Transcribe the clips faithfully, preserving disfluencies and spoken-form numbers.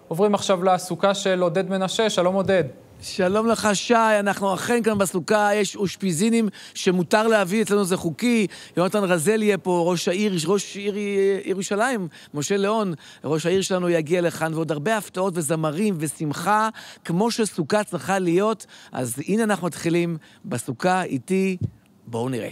עוברים עכשיו לסוכה של עודד מנשה. שלום עודד. שלום לך שי, אנחנו אכן כאן בסוכה, יש אושפיזינים שמותר להביא, אצלנו זה חוקי, יונתן רזל יהיה פה, ראש העיר, ראש עיר ירושלים, משה ליאון, ראש העיר שלנו יגיע לכאן, ועוד הרבה הפתעות וזמרים ושמחה, כמו שסוכה צריכה להיות. אז הנה אנחנו מתחילים בסוכה איתי, בואו נראה.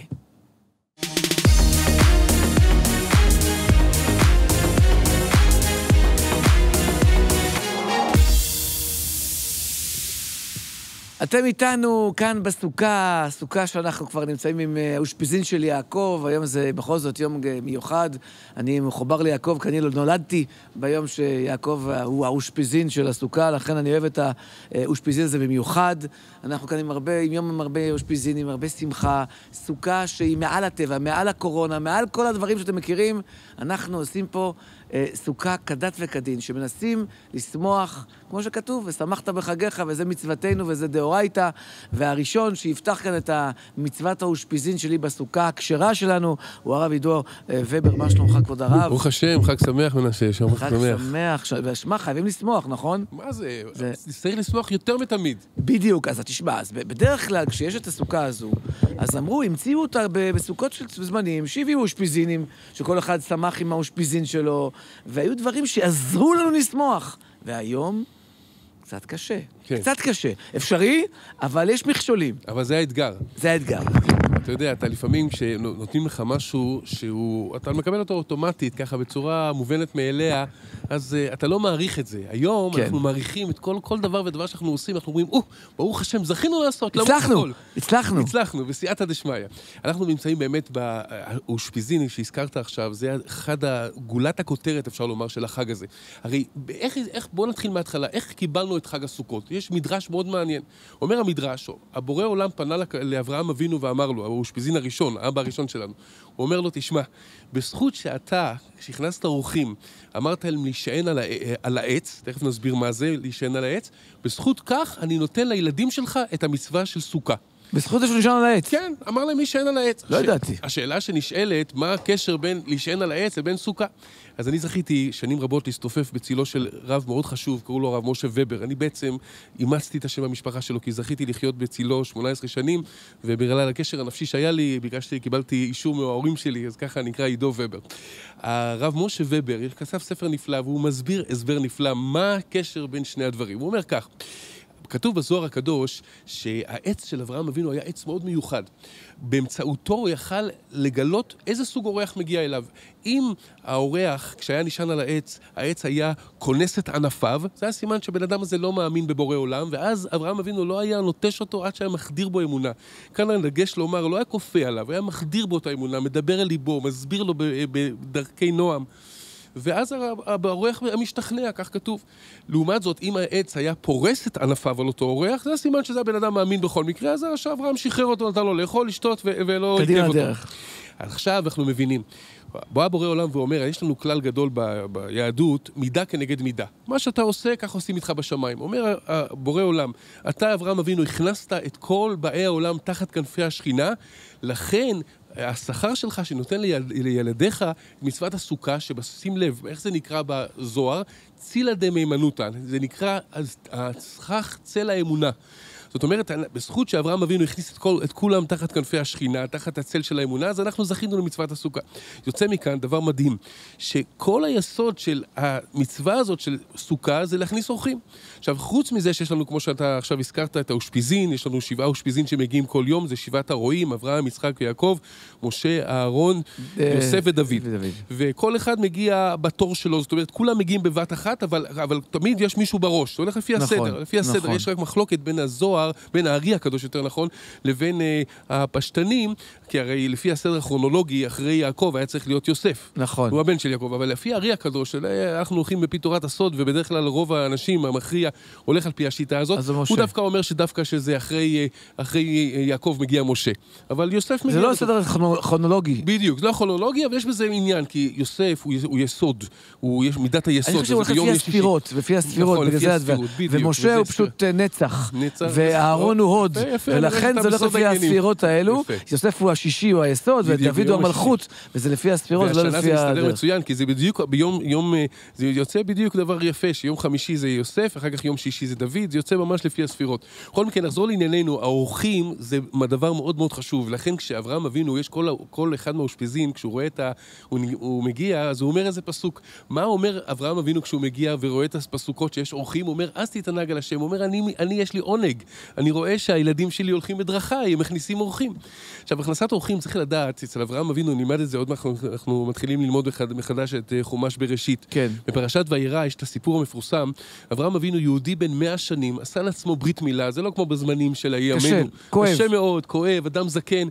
אתם איתנו כאן בסוכה, סוכה שאנחנו כבר נמצאים עם האושפיזין של יעקב, היום זה בכל זאת יום מיוחד, אני מחובר ליעקב, כי אני נולדתי ביום שיעקב הוא האושפיזין של הסוכה, לכן אני אוהב את האושפיזין הזה במיוחד. אנחנו כאן עם הרבה, עם יום עם הרבה אושפיזין, עם הרבה שמחה, סוכה שהיא מעל הטבע, מעל הקורונה, מעל כל הדברים שאתם מכירים, אנחנו עושים פה סוכה כדת וכדין, שמנסים לשמוח, כמו שכתוב, ושמחת בחגיך, וזה מצוותנו, וזה דאורייתא, והראשון שיפתח כאן את המצוות האושפיזין שלי בסוכה, הכשרה שלנו, הוא הרב עידו ובר. מה שלומך כבוד הרב? ברוך השם, חג שמח מנשה, שם חג שמח. חג שמח, ושמה, חייבים לשמוח, נכון? מה זה? צריך לשמוח יותר מתמיד. בדיוק, אז תשמע, אז בדרך כלל, כשיש את הסוכה הזו, אז אמרו, המציאו אותה בסוכות של זמנים, שהביאו אושפיזינים, שכל אחד שמח עם האושפיזין שלו, והיו דברים שעזרו לנו לשמוח. והיום, קצת קשה. כן. קצת קשה. אפשרי, אבל יש מכשולים. אבל זה האתגר. זה האתגר. אתה יודע, אתה לפעמים כשנותנים לך משהו שהוא, אתה מקבל אותו אוטומטית, ככה בצורה מובנת מאליה, אז uh, אתה לא מעריך את זה. היום כן. אנחנו מעריכים את כל, כל דבר ודבר שאנחנו עושים, אנחנו אומרים, או, ברוך השם, זכינו לעשות. הצלחנו, הצלחנו. הצלחנו, בסייעתא דשמיא. אנחנו נמצאים באמת באושפיזין שהזכרת עכשיו, זה אחד הגולת הכותרת, אפשר לומר, של החג הזה. הרי, איך, איך, בוא נתחיל מההתחלה, איך קיבלנו את חג הסוכות? יש מדרש מאוד מעניין. אומר המדרש, הבורא עולם פנה לאברהם אבינו ואמר לו, האושפיזין הראשון, האבא הראשון שלנו, הוא אומר לו, תשמע, בזכות שאתה, כשהכנסת אורחים, אמרת להם להישען על, על העץ, תכף נסביר מה זה להישען על העץ, בזכות כך אני נותן לילדים שלך את המצווה של סוכה. בזכות זה שנשען על העץ? כן, אמר להם להישען על העץ. לא ידעתי. השאלה שנשאלת, מה הקשר בין להישען על העץ לבין סוכה? אז אני זכיתי שנים רבות להסתופף בצילו של רב מאוד חשוב, קראו לו הרב משה ובר. אני בעצם אימצתי את השם במשפחה שלו, כי זכיתי לחיות בצילו שמונה עשרה שנים, ובגלל הקשר הנפשי שהיה לי, ביקשתי, קיבלתי אישור מההורים שלי, אז ככה נקרא עידו ובר. הרב משה ובר כתב ספר נפלא, והוא מסביר הסבר נפלא, מה הקשר בין שני הדברים. הוא אומר כך, כתוב בזוהר הקדוש שהעץ של אברהם אבינו היה עץ מאוד מיוחד. באמצעותו הוא יכל לגלות איזה סוג אורח מגיע אליו. אם האורח, כשהיה נשען על העץ, העץ היה כונס את ענפיו, זה היה סימן שבן אדם הזה לא מאמין בבורא עולם, ואז אברהם אבינו לא היה נוטש אותו עד שהיה מחדיר בו אמונה. כאן הנגש לומר, לא היה כופה עליו, היה מחדיר בו את האמונה, מדבר אל ליבו, מסביר לו בדרכי נועם. ואז האורח המשתכנע, כך כתוב. לעומת זאת, אם העץ היה פורס את ענפיו על אותו אורח, זה הסימן שזה הבן אדם מאמין בכל מקרה, אז אברהם שחרר אותו, נתן לו לאכול, לשתות ולא עיכב אותו. דרך. עכשיו אנחנו מבינים. בוא הבורא עולם ואומר, יש לנו כלל גדול ב- ביהדות, מידה כנגד מידה. מה שאתה עושה, כך עושים איתך בשמיים. אומר הבורא עולם, אתה אברהם אבינו, הכנסת את כל באי העולם תחת כנפי השכינה, לכן השכר שלך שנותן לילדיך מצוות הסוכה, שבשים לב, איך זה נקרא בזוהר? צילה דמיימנותא, זה נקרא הצחך צל האמונה. זאת אומרת, בזכות שאברהם אבינו הכניס את, כל, את כולם תחת כנפי השכינה, תחת הצל של האמונה, אז אנחנו זכינו למצוות הסוכה. יוצא מכאן דבר מדהים, שכל היסוד של המצווה הזאת של סוכה זה להכניס אורחים. עכשיו, חוץ מזה שיש לנו, כמו שאתה עכשיו הזכרת, את האושפיזין, יש לנו שבעה אושפיזין שמגיעים כל יום, זה שבעת הרועים, אברהם, יצחק ויעקב, משה, אהרון, יוסף ודוד. וכל אחד מגיע בתור שלו, זאת אומרת, כולם מגיעים בבת אחת, אבל, אבל תמיד יש מישהו בראש, זה הולך לפי הסדר, לפי הסדר, יש רק מחלוקת בין הזוהר, בין הארי הקדוש יותר נכון, לבין uh, הפשטנים, כי הרי לפי הסדר הכרונולוגי, אחרי יעקב היה צריך להיות יוסף. נכון. הוא הבן של יעקב, אבל לפי הארי הקדוש, אנחנו הולכים בפי תורת הסוד, ובדרך כלל רוב האנשים, המכריע, הולך על פי השיטה הזאת. הוא דווקא אומר שדווקא שזה אחרי, אחרי יעקב מגיע משה. אבל יוסף מגיע... זה לא הסדר כרונולוגי. בדיוק, זה לא כרונולוגי, אבל יש בזה עניין, כי יוסף הוא, הוא יסוד, הוא יש מידת היסוד. אני חושב שהוא הולך לפי הספירות, לפי הספירות, בגלל זה הדבר. ומשה הוא פשוט נצח. נצח, ואהרון הוא הוד, ולכן זה הולך לפי הספירות האלו. יוסף הוא השישי, הוא היסוד, ודוד הוא המלכות, וזה לפי הספירות, לא לפי... והשנה זה מסתדר מצוין, כי זה בדיוק, ביום, יום, זה יוצא בדיוק דבר יפה, שיום חמישי זה יוסף, אחר כך יום שישי זה דוד, זה יוצא ממש לפי הספירות. בכל מקרה, נחזור לענייננו, האורחים זה דבר מאוד מאוד חשוב, לכן כשאברהם אבינו, יש כל, כל אחד מהאושפיזים, כשהוא רואה את ה... הוא, הוא מגיע, אז הוא אומר איזה פסוק. מה אומר אברהם אבינו כשהוא מגיע ורואה את הפסוקות שיש אורחים? הוא אומר, אז תתענג על השם. הוא אומר, אני, אני, יש לי עונג. אני רואה שהילדים שלי הולכים בדרכיי, הם מכניסים אורחים. עכשיו, הכנסת אורחים צריך לדעת, אצל אברהם אבינו, נלמד את זה עוד אנחנו, אנחנו מתחילים ללמוד מחדש את חומש בראשית. כן. בפרשת וירא יש את הסיפור המפורסם. אברהם אבינו יהודי בן מאה שנים, עשה לעצמו ברית מילה, זה לא כמו בזמנים של הימינו. קשה, כואב. קשה מאוד, כואב, אדם זקן.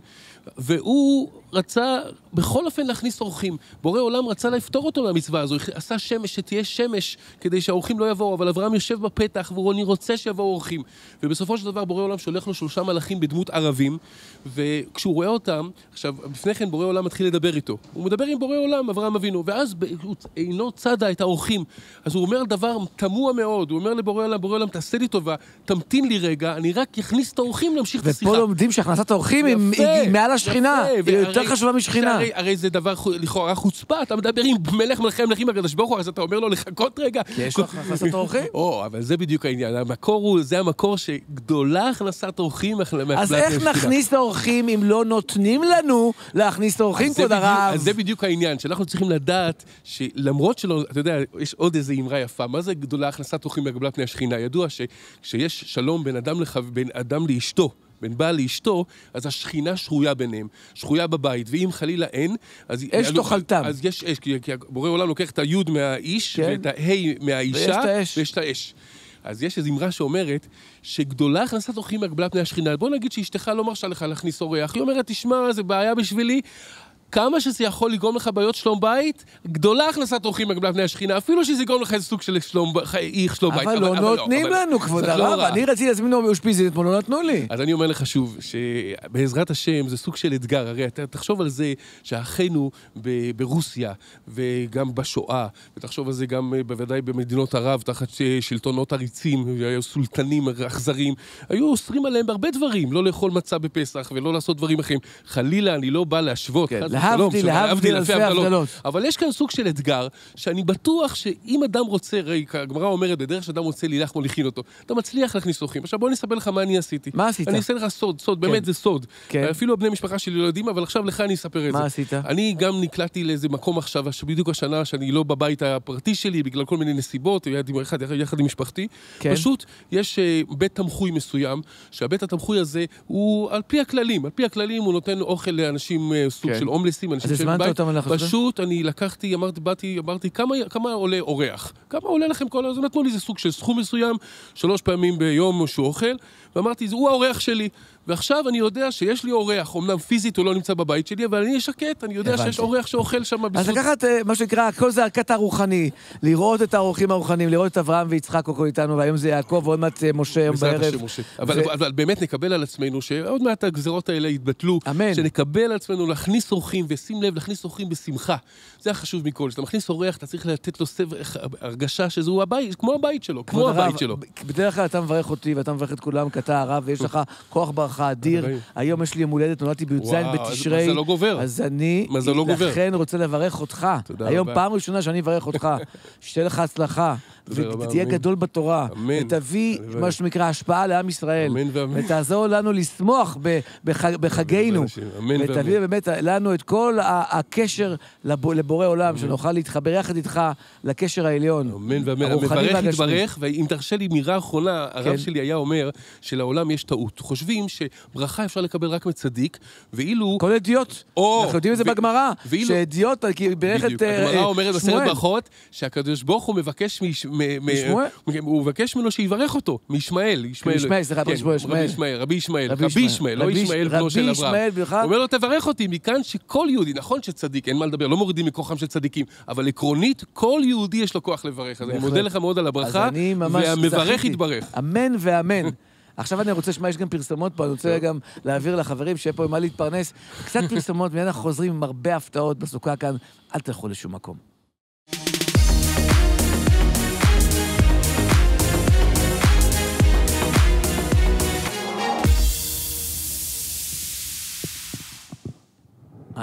והוא רצה בכל אופן להכניס אורחים. בורא עולם רצה לפתור אותו מהמצווה הזו. עשה שמש, שתהיה שמש, כדי שהאורחים לא יבואו. אבל אברהם יושב בפתח, ואני רוצה שיבואו אורחים. ובסופו של דבר בורא עולם שולח לו שלושה מלאכים בדמות ערבים. וכשהוא רואה אותם, עכשיו, לפני כן בורא עולם מתחיל לדבר איתו. הוא מדבר עם בורא עולם, אברהם אבינו. ואז הוא אינו צדה את האורחים. אז הוא אומר דבר תמוה מאוד. הוא אומר לבורא עולם, בורא עולם, תעשה לי טובה, תמתין לי רגע, אני רק יכניס את האורחים להמשיך את השיחה. ופה לומדים שהכנסת האורחים היא מעל השכינה, היא יותר חשובה משכינה. הרי זה דבר לכאורה חוצפה, אתה מדבר עם מלך מלכי המלכים הקדוש ברוך הוא, אז אתה אומר לו לחכות רגע. כי יש לך הכנסת אורחים. או, אבל זה בדיוק העניין, המקור הוא, זה המקור שגדולה הכנסת אורחים. אז איך נכניס את האורחים אם לא נותנים לנו להכניס את האורחים, כבוד הרב? אז זה בדיוק העניין, שאנחנו צריכים לדעת שלמרות שלא, אתה יודע, יש עוד איזו אמרה יפה, מה זה גדולה הכנסת אורחים מהגבלה פני השכינה? ידוע שכשיש שלום בין אדם לחו... בין אדם לאשתו, בין בעל לאשתו, אז השכינה שרויה ביניהם, שרויה בבית, ואם חלילה אין, אז... אש תאכלתם. אז יש אש, כי בורא עולם לוקח את היוד מהאיש, כן. ואת ההי מהאישה, ויש את האש. אז יש איזו אמרה שאומרת, שגדולה הכנסת אורחים מהגבלה פני השכינה, בוא נגיד שאשתך לא מרשה לך להכניס אורח, היא אומרת, תשמע, זה בעיה בשבילי, כמה שזה יכול לגרום לך בעיות שלום בית, גדולה הכנסת אורחים מהגבלה פני השכינה, אפילו שזה יגרום לך איזה סוג של שלום בית. אבל לא נותנים לנו, כבוד הרב. אני רציתי להזמין לו מאושפיזית, פה לא נתנו לי. אז אני אומר לך שוב, שבעזרת השם זה סוג של אתגר. הרי תחשוב על זה שאחינו ברוסיה, וגם בשואה, ותחשוב על זה גם בוודאי במדינות ערב, תחת שלטונות עריצים, סולטנים אכזרים, היו אוסרים עליהם בהרבה דברים, לא לאכול מצה בפסח ולא לעשות דברים אחרים. חלילה, אני לא בא להשוות. להבדיל, להבדיל אלפי הבדלות. אבל יש כאן סוג של אתגר, שאני בטוח שאם אדם רוצה, ראי, הגמרא אומרת, בדרך שאדם רוצה לילך מוליכין אותו, אתה מצליח להכניס אורחים. עכשיו בוא נספר לך מה אני עשיתי. מה עשית? אני אעשה לך סוד, סוד, באמת זה סוד. אפילו הבני משפחה שלי לא יודעים, אבל עכשיו לך אני אספר את זה. מה עשית? אני גם נקלעתי לאיזה מקום עכשיו, שבדיוק השנה שאני לא בבית הפרטי שלי, בגלל כל מיני נסיבות, יחד עם משפחתי. פשוט יש בית תמחוי מסוים, שהבית התמחוי הזה הוא על פי הכללים. על פי הכללים הוא נותן אוכל לאנשים סוג של הומלסים, אנשים של בית. פשוט אני לקחתי, אמרתי, באתי, אמרתי, כמה, כמה עולה אורח? כמה עולה לכם כל הזה? נתנו לי איזה סוג של סכום מסוים, שלוש פעמים ביום שהוא אוכל, ואמרתי, הוא האורח שלי. ועכשיו אני יודע שיש לי אורח, אמנם פיזית הוא לא נמצא בבית שלי, אבל אני אשקט, אני יודע שיש אורח שאוכל שם בזכות. אז לקחת מה שנקרא, כל זה הקטע הרוחני, לראות את האורחים הרוחניים, לראות את אברהם ויצחק הכל איתנו, והיום זה יעקב, ועוד מעט משה יום בערב. אבל באמת נקבל על עצמנו, שעוד מעט הגזרות האלה יתבטלו, שנקבל על עצמנו להכניס אורחים, ושים לב, להכניס אורחים בשמחה. זה החשוב מכל. כשאתה מכניס אורח, אתה צריך לתת לו הרגשה שזהו הבית, כמו הבית שלו, כמו הבית שלו. בדרך כלל אתה מברך אותי ואתה מברך את כולם, כתה הרב, ויש לך כוח ברכה אדיר. היום יש לי יום הולדת, נולדתי בי"ז בתשרי. מזל לא גובר. אז אני לכן רוצה לברך אותך. היום פעם ראשונה שאני אברך אותך. שתהיה לך הצלחה. ותהיה גדול בתורה, ותביא מה שנקרא השפעה לעם ישראל, ותעזור לנו לשמוח בחגינו, ותביא באמת לנו את כל הקשר לבורא עולם, שנוכל להתחבר יחד איתך לקשר העליון. אמן ואמן, המברך יתברך, ואם תרשה לי מירה האחרונה, הרב שלי היה אומר שלעולם יש טעות. חושבים שברכה אפשר לקבל רק מצדיק, ואילו... כל אדיוט. אנחנו יודעים את זה בגמרא, שאדיוט, כי ברך את... הגמרא אומרת בסרט ברכות, שהקדוש ברוך הוא מבקש הוא מבקש ממנו שיברך אותו, מישמעאל, ישמעאל, סליחה, רבי ישמעאל, רבי ישמעאל, רבי ישמעאל, לא ישמעאל בנו של אברהם. הוא אומר לו, תברך אותי, מכאן שכל יהודי, נכון שצדיק, אין מה לדבר, לא מורידים מכוחם של צדיקים, אבל עקרונית, כל יהודי יש לו כוח לברך. אז אני מודה לך מאוד על הברכה, והמברך יתברך. אמן ואמן. עכשיו אני רוצה שמה, יש גם פרסומות פה, אני רוצה גם להעביר לחברים שיהיה פה עם מה להתפרנס. קצת פרסומות, מיד אנחנו חוזרים עם הרבה הפתעות בסוכה כאן, אל תלכו לשום מקום.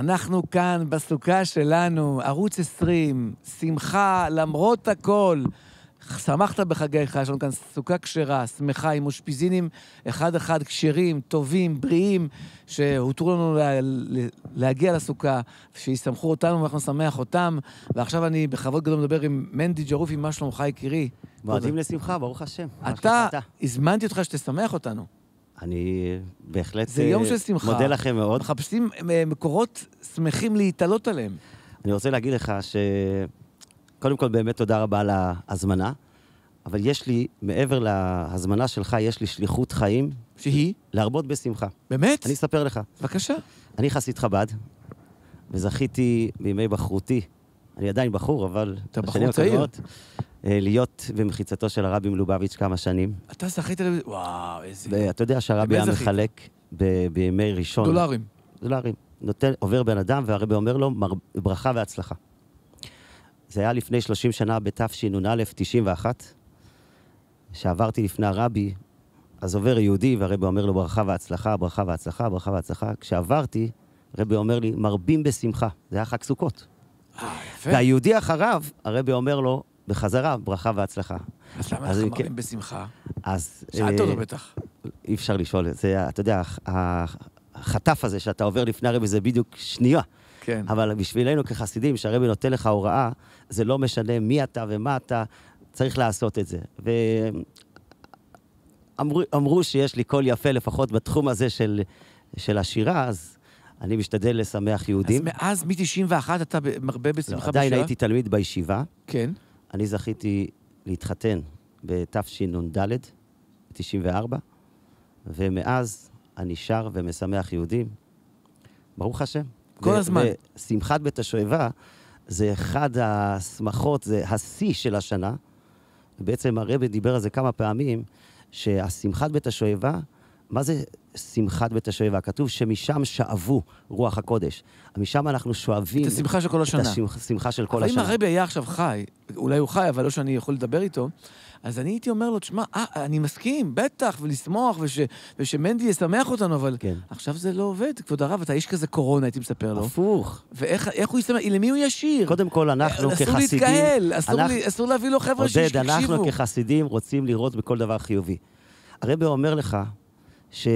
אנחנו כאן בסוכה שלנו, ערוץ עשרים, שמחה למרות הכל. שמחת בחגיך, יש לנו כאן סוכה כשרה, שמחה, עם אושפיזינים אחד-אחד כשרים, טובים, בריאים, שהותרו לנו לה, להגיע לסוכה, שישמחו אותנו ואנחנו נשמח אותם. ועכשיו אני בכבוד גדול מדבר עם מנדי ג'רופי, מה שלומך יקירי? מועדים לשמחה, ברוך השם. אתה, הזמנתי אותך שתשמח אותנו. אני בהחלט זה יום של שמחה. מודה לכם מאוד. מחפשים מקורות שמחים להתעלות עליהם. אני רוצה להגיד לך ש... קודם כל, באמת תודה רבה על ההזמנה, אבל יש לי, מעבר להזמנה שלך, יש לי שליחות חיים. שהיא? להרבות בשמחה. באמת? אני אספר לך. בבקשה. אני חסיד חב"ד, וזכיתי בימי בחרותי, אני עדיין בחור, אבל... אתה בחור צעיר. להיות במחיצתו של הרבי מלובביץ' כמה שנים. אתה זכית ל... וואו, איזה... ואתה יודע שהרבי היה מחלק ב- בימי ראשון. דולרים. דולרים. נותן, עובר בן אדם, והרבי אומר לו, מר... ברכה והצלחה. זה היה לפני שלושים שנה בתשנ"א תשעים ואחת, שעברתי לפני הרבי, אז עובר יהודי, והרבי אומר לו ברכה והצלחה, ברכה והצלחה, ברכה והצלחה. כשעברתי, הרבי אומר לי, מרבים בשמחה. זה היה חג סוכות. אה, יפה. והיהודי אחריו, הרבי אומר לו, בחזרה, ברכה והצלחה. אז למה אנחנו מרבים בשמחה? אז... שאלת אותו בטח. אי אפשר לשאול. זה, אתה יודע, החטף הזה שאתה עובר לפני הרבי זה בדיוק שנייה. כן. אבל בשבילנו כחסידים, שהרבי נותן לך הוראה, זה לא משנה מי אתה ומה אתה, צריך לעשות את זה. ואמרו שיש לי קול יפה, לפחות בתחום הזה של, של השירה, אז אני משתדל לשמח יהודים. אז מאז מ-תשעים ואחת אתה מרבה בשמחה בשירה? עדיין הייתי תלמיד בישיבה. כן. אני זכיתי להתחתן בתשנ"ד, תשעים וארבע, ומאז אני שר ומשמח יהודים. ברוך השם. כל הזמן. ושמחת בית השואבה זה אחד השמחות, זה השיא של השנה. בעצם הרבי דיבר על זה כמה פעמים, שהשמחת בית השואבה, מה זה שמחת בית השואבה? כתוב שמשם שאבו רוח הקודש. משם אנחנו שואבים... את השמחה של כל השנה. את השמחה של כל השנה. אבל אם הרבי היה עכשיו חי, אולי הוא חי, אבל לא שאני יכול לדבר איתו, אז אני הייתי אומר לו, תשמע, אה, אני מסכים, בטח, ולשמוח, וש, ושמנדי ישמח אותנו, אבל כן. עכשיו זה לא עובד. כבוד הרב, אתה איש כזה קורונה, הייתי מספר לו. הפוך. ואיך איך הוא ישמח? למי הוא ישיר? קודם כל, אנחנו אסור כחסידים... להתקהל, אסור, אנחנו, לי, אסור להביא לו חבר'ה שיקשיבו. עודד, אנחנו כחסידים רוצים לראות בכל דבר חיובי. הרבי אומר לך ש...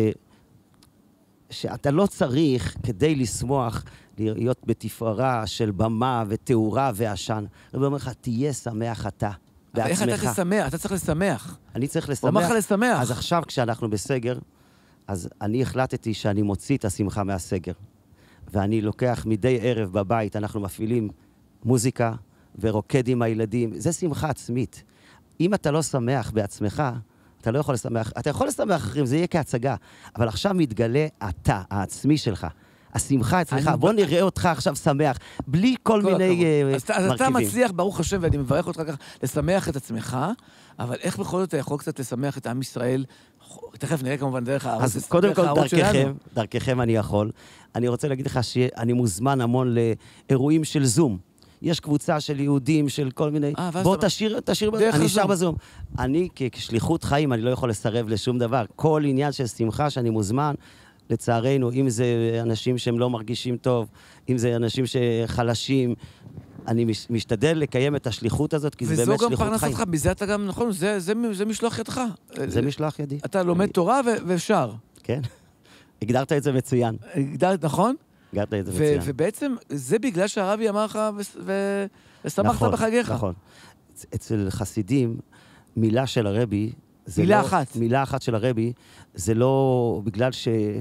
שאתה לא צריך, כדי לשמוח, להיות בתפארה של במה ותאורה ועשן. הרבי אומר לך, תהיה שמח אתה. איך אתה תשמח? אתה צריך לשמח. אני צריך לשמח. הוא אמר לך לשמח. אז עכשיו, כשאנחנו בסגר, אז אני החלטתי שאני מוציא את השמחה מהסגר. ואני לוקח מדי ערב בבית, אנחנו מפעילים מוזיקה ורוקד עם הילדים. זה שמחה עצמית. אם אתה לא שמח בעצמך, אתה לא יכול לשמח. אתה יכול לשמח אחרים, זה יהיה כהצגה. אבל עכשיו מתגלה אתה, העצמי שלך. השמחה אצלך, בוא נראה אותך עכשיו שמח, בלי כל מיני מרכיבים. אז אתה מצליח, ברוך השם, ואני מברך אותך כך, לשמח את עצמך, אבל איך בכל זאת אתה יכול קצת לשמח את עם ישראל? תכף נראה כמובן דרך הערוץ. אז קודם כל, דרככם, דרככם אני יכול. אני רוצה להגיד לך שאני מוזמן המון לאירועים של זום. יש קבוצה של יהודים, של כל מיני... בוא תשאיר, תשאיר, אני נשאר בזום. אני כשליחות חיים, אני לא יכול לסרב לשום דבר. כל עניין של שמחה שאני מוזמן, לצערנו, אם זה אנשים שהם לא מרגישים טוב, אם זה אנשים שחלשים, אני משתדל לקיים את השליחות הזאת, כי זה באמת שליחות חיים. וזו גם פרנס אותך, בזה אתה גם, נכון, זה, זה, זה משלוח ידך. זה משלוח ידי. אתה לומד תורה ושר. כן. הגדרת את זה מצוין. הגדרת, נכון? הגדרת את זה מצוין. ובעצם זה בגלל שהרבי אמר לך ושמחת בחגיך. נכון. אצל חסידים, מילה של הרבי, מילה לא, אחת. מילה אחת של הרבי, זה לא בגלל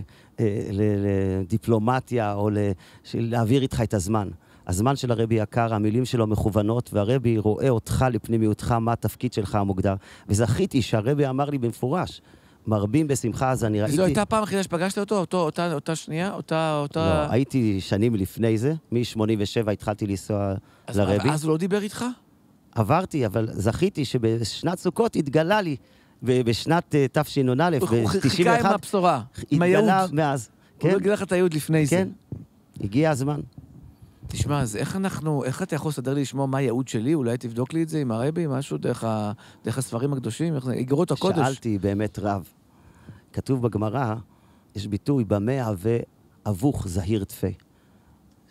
לדיפלומטיה או להעביר איתך את הזמן. הזמן של הרבי יקר, המילים שלו מכוונות, והרבי רואה אותך לפנימיותך, מה התפקיד שלך המוגדר. וזכיתי שהרבי אמר לי במפורש, מרבים בשמחה, אז אני ראיתי... זו הייתה פעם אחרי שפגשת אותו, אותו, אותה, אותה שנייה, אותה... אותה... לא, הייתי שנים לפני זה, מ-שמונים ושבע התחלתי לנסוע לרבי. אז הוא לא דיבר איתך? עברתי, אבל זכיתי שבשנת סוכות התגלה לי, ובשנת תשנ"א, הוא חיכה עם הבשורה, עם הייעוד. התגלה מאז. הוא לא הגיע לך את הייעוד לפני זה. כן, הגיע הזמן. תשמע, אז איך אנחנו, איך אתה יכול לסדר לי לשמוע מה הייעוד שלי? אולי תבדוק לי את זה עם הרבי, משהו דרך, ה, דרך הספרים הקדושים, איגרות הקודש. שאלתי באמת רב. כתוב בגמרא, יש ביטוי, במה הווה אבוך זהיר תפה.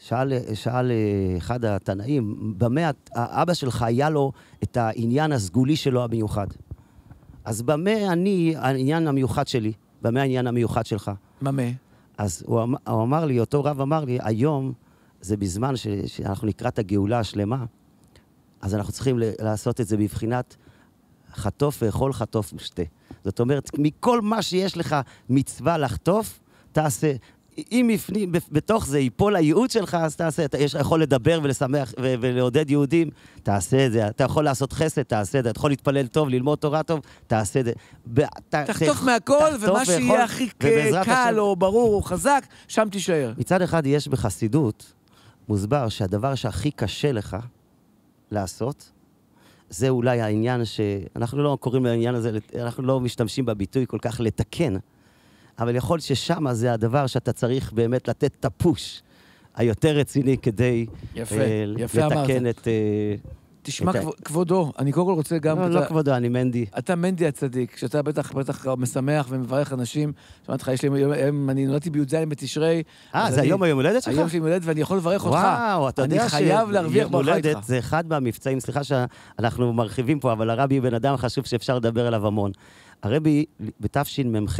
שאל, שאל אחד התנאים, במה האבא שלך היה לו את העניין הסגולי שלו המיוחד? אז במה אני, העניין המיוחד שלי? במה העניין המיוחד שלך? במה? אז הוא, אמ, הוא אמר לי, אותו רב אמר לי, היום זה בזמן ש, שאנחנו נקרא את הגאולה השלמה, אז אנחנו צריכים לעשות את זה בבחינת חטוף ואכול חטוף ושתה. זאת אומרת, מכל מה שיש לך מצווה לחטוף, תעשה. אם יפנים, בתוך זה ייפול הייעוד שלך, אז תעשה. אתה יכול לדבר ולשמח ו- ולעודד יהודים, תעשה את זה. אתה יכול לעשות חסד, תעשה את זה. אתה יכול להתפלל טוב, ללמוד תורה טוב, תעשה את זה. תחטוף מהכל, ומה שיהיה הכי קל או ברור או חזק, שם תישאר. מצד אחד יש בחסידות מוסבר שהדבר שהכי קשה לך לעשות, זה אולי העניין שאנחנו לא קוראים לעניין הזה, אנחנו לא משתמשים בביטוי כל כך לתקן, אבל יכול ששם זה הדבר שאתה צריך באמת לתת את הפוש היותר רציני כדי יפה, uh, יפה לתקן אמרת. את... Uh, תשמע, את כבודו, אני קודם כל רוצה גם... לא, אתה, לא כבודו, אני מנדי. אתה מנדי הצדיק, שאתה בטח, בטח משמח ומברך אנשים. שמעת לך, יש לי, אני נולדתי בי"ז בתשרי. אה, זה היום היום הולדת שלך? היום שלי הולדת ואני יכול לברך אותך. וואו, אתה יודע אני חייב להרוויח ברכה איתך. זה אחד מהמבצעים, סליחה שאנחנו מרחיבים פה, אבל הרבי בן אדם חשוב שאפשר לדבר עליו המון. הרבי, בתשמ"ח,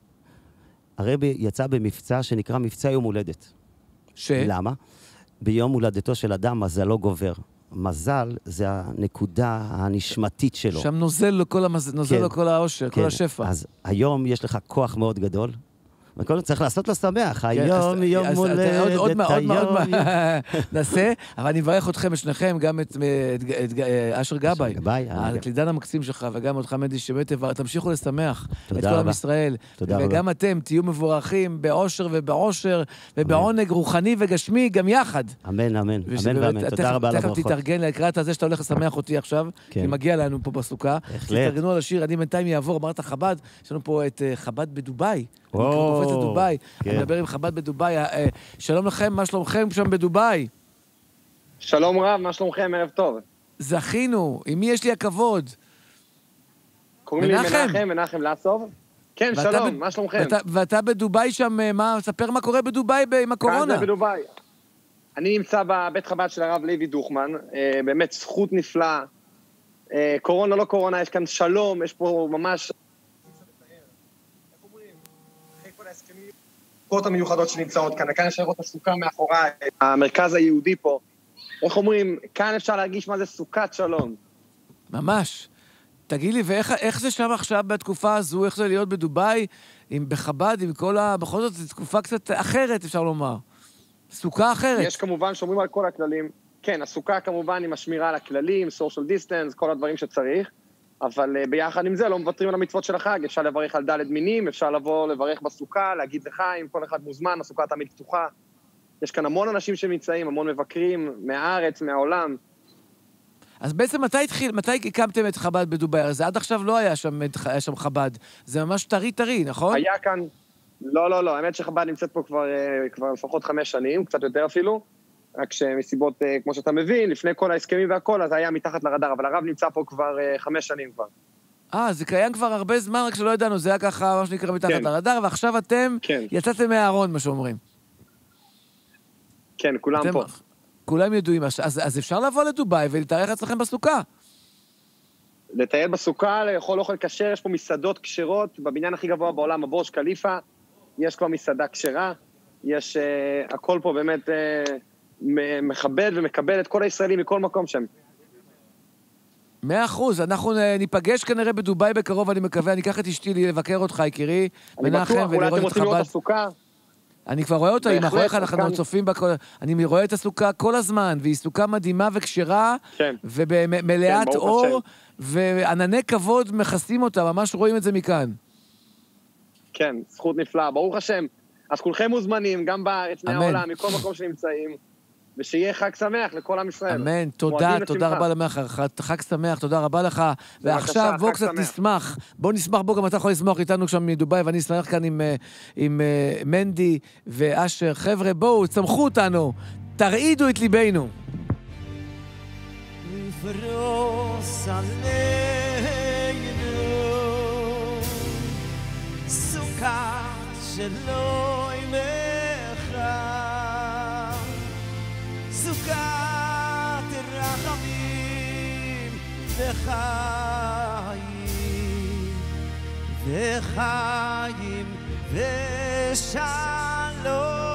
הרבי יצא במבצע שנקרא מבצע יום הולדת. ש? למה? ביום הולדתו של אדם מזלו גובר. מזל זה הנקודה הנשמתית שלו. שם נוזל לו כל, המז... נוזל כן. לו כל העושר, כן. כל השפע. אז היום יש לך כוח מאוד גדול, וכל צריך לעשות לו שמח. כן, היום אז, יום אז, הולדת, עוד, עוד, היום... עוד, עוד נעשה, אבל אני מברך אתכם, את שניכם, גם את, את, את, את אשר גבאי, הקלידן המקסים שלך, וגם אותך מדי שבט, תמשיכו לשמח את כל עם ישראל. וגם רבה. אתם תהיו מבורכים בעושר ובעושר, ובעונג רוחני וגשמי, גם יחד. אמן, אמן, אמן ואמן. תודה רבה על הברכות. תכף תתארגן לקראת הזה שאתה הולך לשמח אותי עכשיו, כי מגיע לנו פה בסוכה. תתארגנו על השיר, אני בינתיים יעבור, אמרת חב"ד, יש לנו פה את חב"ד בדובאי. אני קופץ לדובאי, אני מדבר עם חב"ד בדובאי. שלום לכם, מה שלומכם שם בדובאי? שלום רב, מה שלומכם? ערב טוב. זכינו, עם מי יש לי הכבוד? קוראים לי מנחם, מנחם לסוב. כן, שלום, מה שלומכם? ואתה בדובאי שם, מה, ספר מה קורה בדובאי עם הקורונה. כאן זה בדובאי. אני נמצא בבית חב"ד של הרב לוי דוכמן, באמת זכות נפלאה. קורונה לא קורונה, יש כאן שלום, יש פה ממש... הסוכות המיוחדות שנמצאות כאן, כאן אפשר לראות את הסוכה מאחוריי, המרכז היהודי פה. איך אומרים, כאן אפשר להרגיש מה זה סוכת שלום. ממש. תגיד לי, ואיך זה שם עכשיו בתקופה הזו, איך זה להיות בדובאי, עם בחב"ד, עם כל ה... בכל זאת, זו תקופה קצת אחרת, אפשר לומר. סוכה אחרת. יש כמובן, שומרים על כל הכללים. כן, הסוכה כמובן עם השמירה על הכללים, social distance, כל הדברים שצריך. אבל ביחד עם זה לא מוותרים על המצוות של החג, אפשר לברך על ד' מינים, אפשר לבוא לברך בסוכה, להגיד לחיים, כל אחד מוזמן, הסוכה תמיד פתוחה. יש כאן המון אנשים שנמצאים, המון מבקרים, מהארץ, מהעולם. אז בעצם מתי התחיל, מתי הקמתם את חב"ד בדובאי? זה עד עכשיו לא היה שם, היה שם חב"ד, זה ממש טרי טרי, נכון? היה כאן, לא, לא, לא, האמת שחב"ד נמצאת פה כבר, כבר לפחות חמש שנים, קצת יותר אפילו, רק שמסיבות, כמו שאתה מבין, לפני כל ההסכמים והכל, אז היה מתחת לרדאר, אבל הרב נמצא פה כבר חמש שנים כבר. אה, זה קיים כבר הרבה זמן, רק שלא ידענו, זה היה ככה, מה שנקרא מתחת כן. לרדאר, ועכשיו אתם כן. יצאתם מהארון, מה שאומרים. כן, כולם אתם, פה. כולם ידועים, אז, אז אפשר לבוא לדובאי ולהתארח אצלכם בסוכה. לטייל בסוכה, לאכול אוכל כשר, יש פה מסעדות כשרות, בבניין הכי גבוה בעולם, הבורש קליפה, יש כבר מסעדה כשרה, יש, uh, הכל פה באמת uh, מכבד ומקבל את כל הישראלים מכל מקום שם. מאה אחוז, אנחנו ניפגש כנראה בדובאי בקרוב, אני מקווה, אני אקח את אשתי לי לבקר אותך, יקירי, מנחם, אולי אתם רוצים לראות את הסוכה? אני כבר רואה אותה, עם אחריך אנחנו צופים בה, אני רואה את הסוכה כל הזמן, והיא סוכה מדהימה וכשרה, ומלאת אור, וענני כבוד מכסים אותה, ממש רואים את זה מכאן. כן, זכות נפלאה, ברוך השם. אז כולכם מוזמנים, גם בארץ, מהעולם, מכל מקום שנמצאים, ושיהיה חג שמח לכל עם ישראל. אמן, תודה, תודה רבה למח, חג שמח, תודה רבה לך. ועכשיו בוא קצת נשמח, בוא נשמח, בוא גם אתה יכול לשמוח איתנו שם מדובאי, ואני אשמח כאן עם, עם מנדי ואשר. חבר'ה, בואו, צמחו אותנו, תרעידו את ליבנו. נפרוס עלינו סוכה שלא ימחה וחיים וחיים ושלום.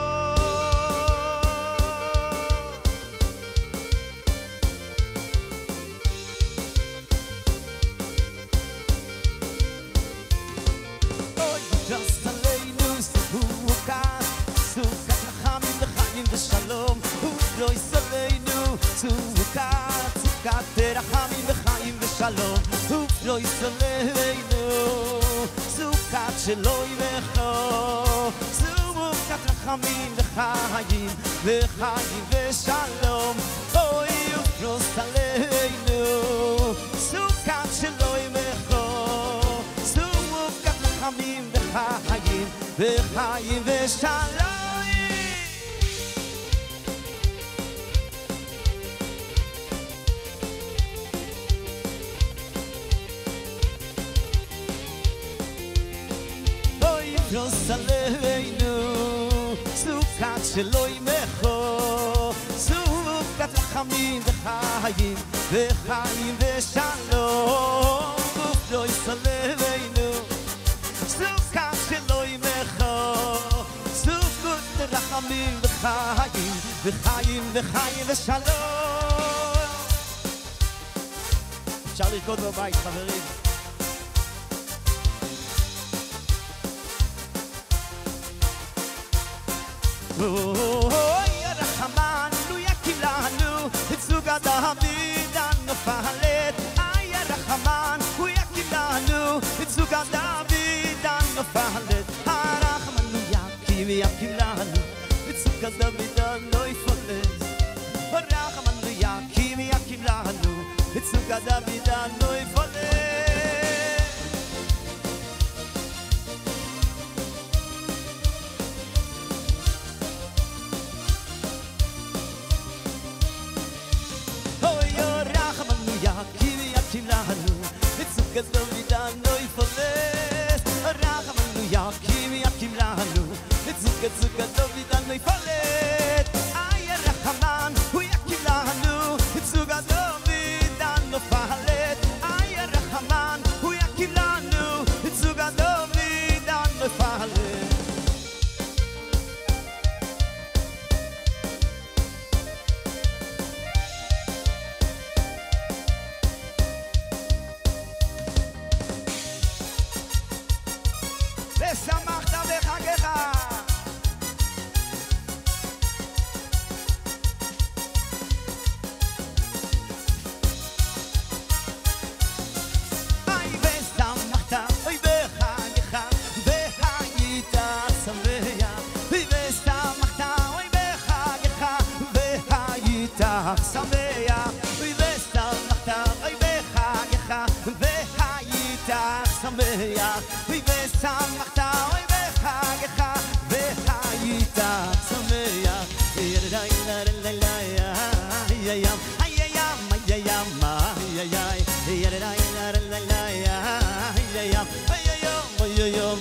ושלום ולא יסולנו צוקת צוקת תרחמים וחיים ושלום ולא יסולנו צוקת שלא יבחו צוקת רחמים וחיים וחיים ושלום אוי ולא יסולנו צוקת שלא יבחו צוקת רחמים וחיים וחיים ושלום. פרוס עלינו סוכת שלא ימחו סוכת רחמים וחיים וחיים ושלום פרוס עלינו סוכת שלא ימחו סוכת רחמים וחיים וחיים וחיים ושלום. אפשר לרקוד בבית חברים. אוי הרחמן לו יקים לנו את זוג דוד הנופלת אוי הרחמן הוא יקים לנו את זוג דוד הנופלת הרחמן לו יקים יקים לנו את זוג דוד הנופלת הרחמן לו יקים יקים לנו את זוג דוד הנופלת. דוד הנופלת הרחמן יקים יקים לנו את זוג זוג דוד הנופלת אי הרחמן הוא יקים לנו את זוג דוד הנופלת אי הרחמן הוא יקים לנו את זוג דוד הנופלת. ושמחת בחגך אי ושמחת אוי בחגך והיית שמח אי ושמחת אוי בחגך והיית שמח אי ושמחת אוי בחגך והיית שמח אי ושמחת אוי בחגך והיית שמח ירדאי לרלאי ים הים הים הים ירדאי לרלאי ים הים הים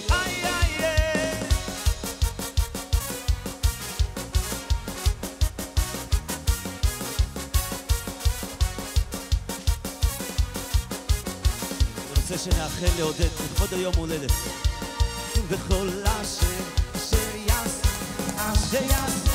רוצה שנאחל לעודד לכבוד היום הולדת וכל אשר אשר יעשה אשר יעשה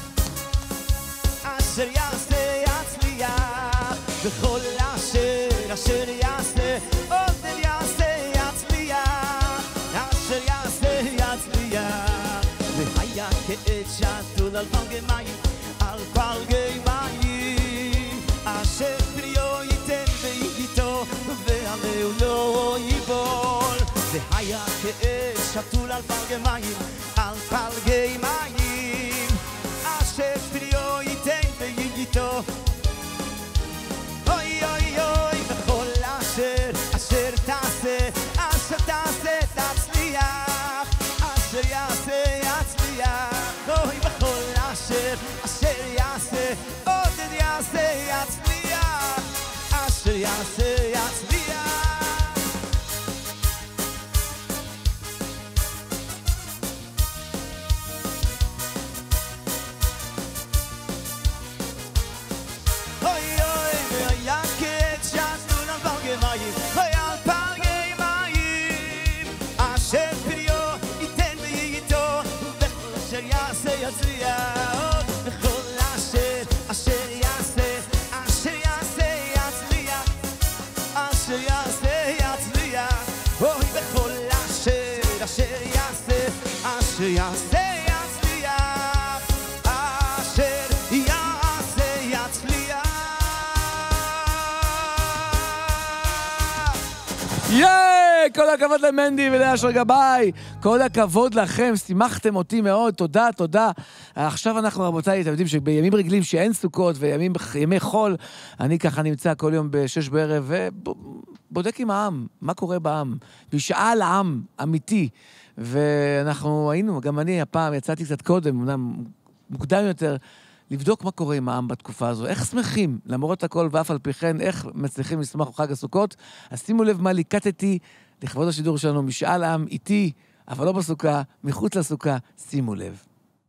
אשר יעשה יצליח וכל אשר אשר יעשה עודד יעשה יצליח אשר יעשה יצליח והיה כעת שתול על פלגי מים על פלגי מים אשר פריו ייתן ואיתו ועלהו לא ייבול והיה כעת שתול על פלגי מים על פלגי מים אשר פריו ייתן ואיתו אוי אוי אוי וכל אשר אשר תעשה אשר תעשה תצליח אשר יעשה יצליח אוי וכל אשר אשר יעשה עודד יעשה יצליח אשר יעשה יצליח ייי! כל הכבוד למנדי ולאשר גבאי. כל הכבוד לכם, שימחתם אותי מאוד. תודה, תודה. עכשיו אנחנו, רבותיי, אתם יודעים שבימים רגילים שאין סוכות וימי חול, אני ככה נמצא כל יום בשש בערב ובודק עם העם, מה קורה בעם. ושאל העם אמיתי. ואנחנו היינו, גם אני הפעם יצאתי קצת קודם, מוקדם יותר, לבדוק מה קורה עם העם בתקופה הזו. איך שמחים, למרות הכל ואף על פי כן, איך מצליחים לשמח בחג הסוכות. אז שימו לב מה ליקטתי לכבוד השידור שלנו, משאל העם איתי, אבל לא בסוכה, מחוץ לסוכה, שימו לב.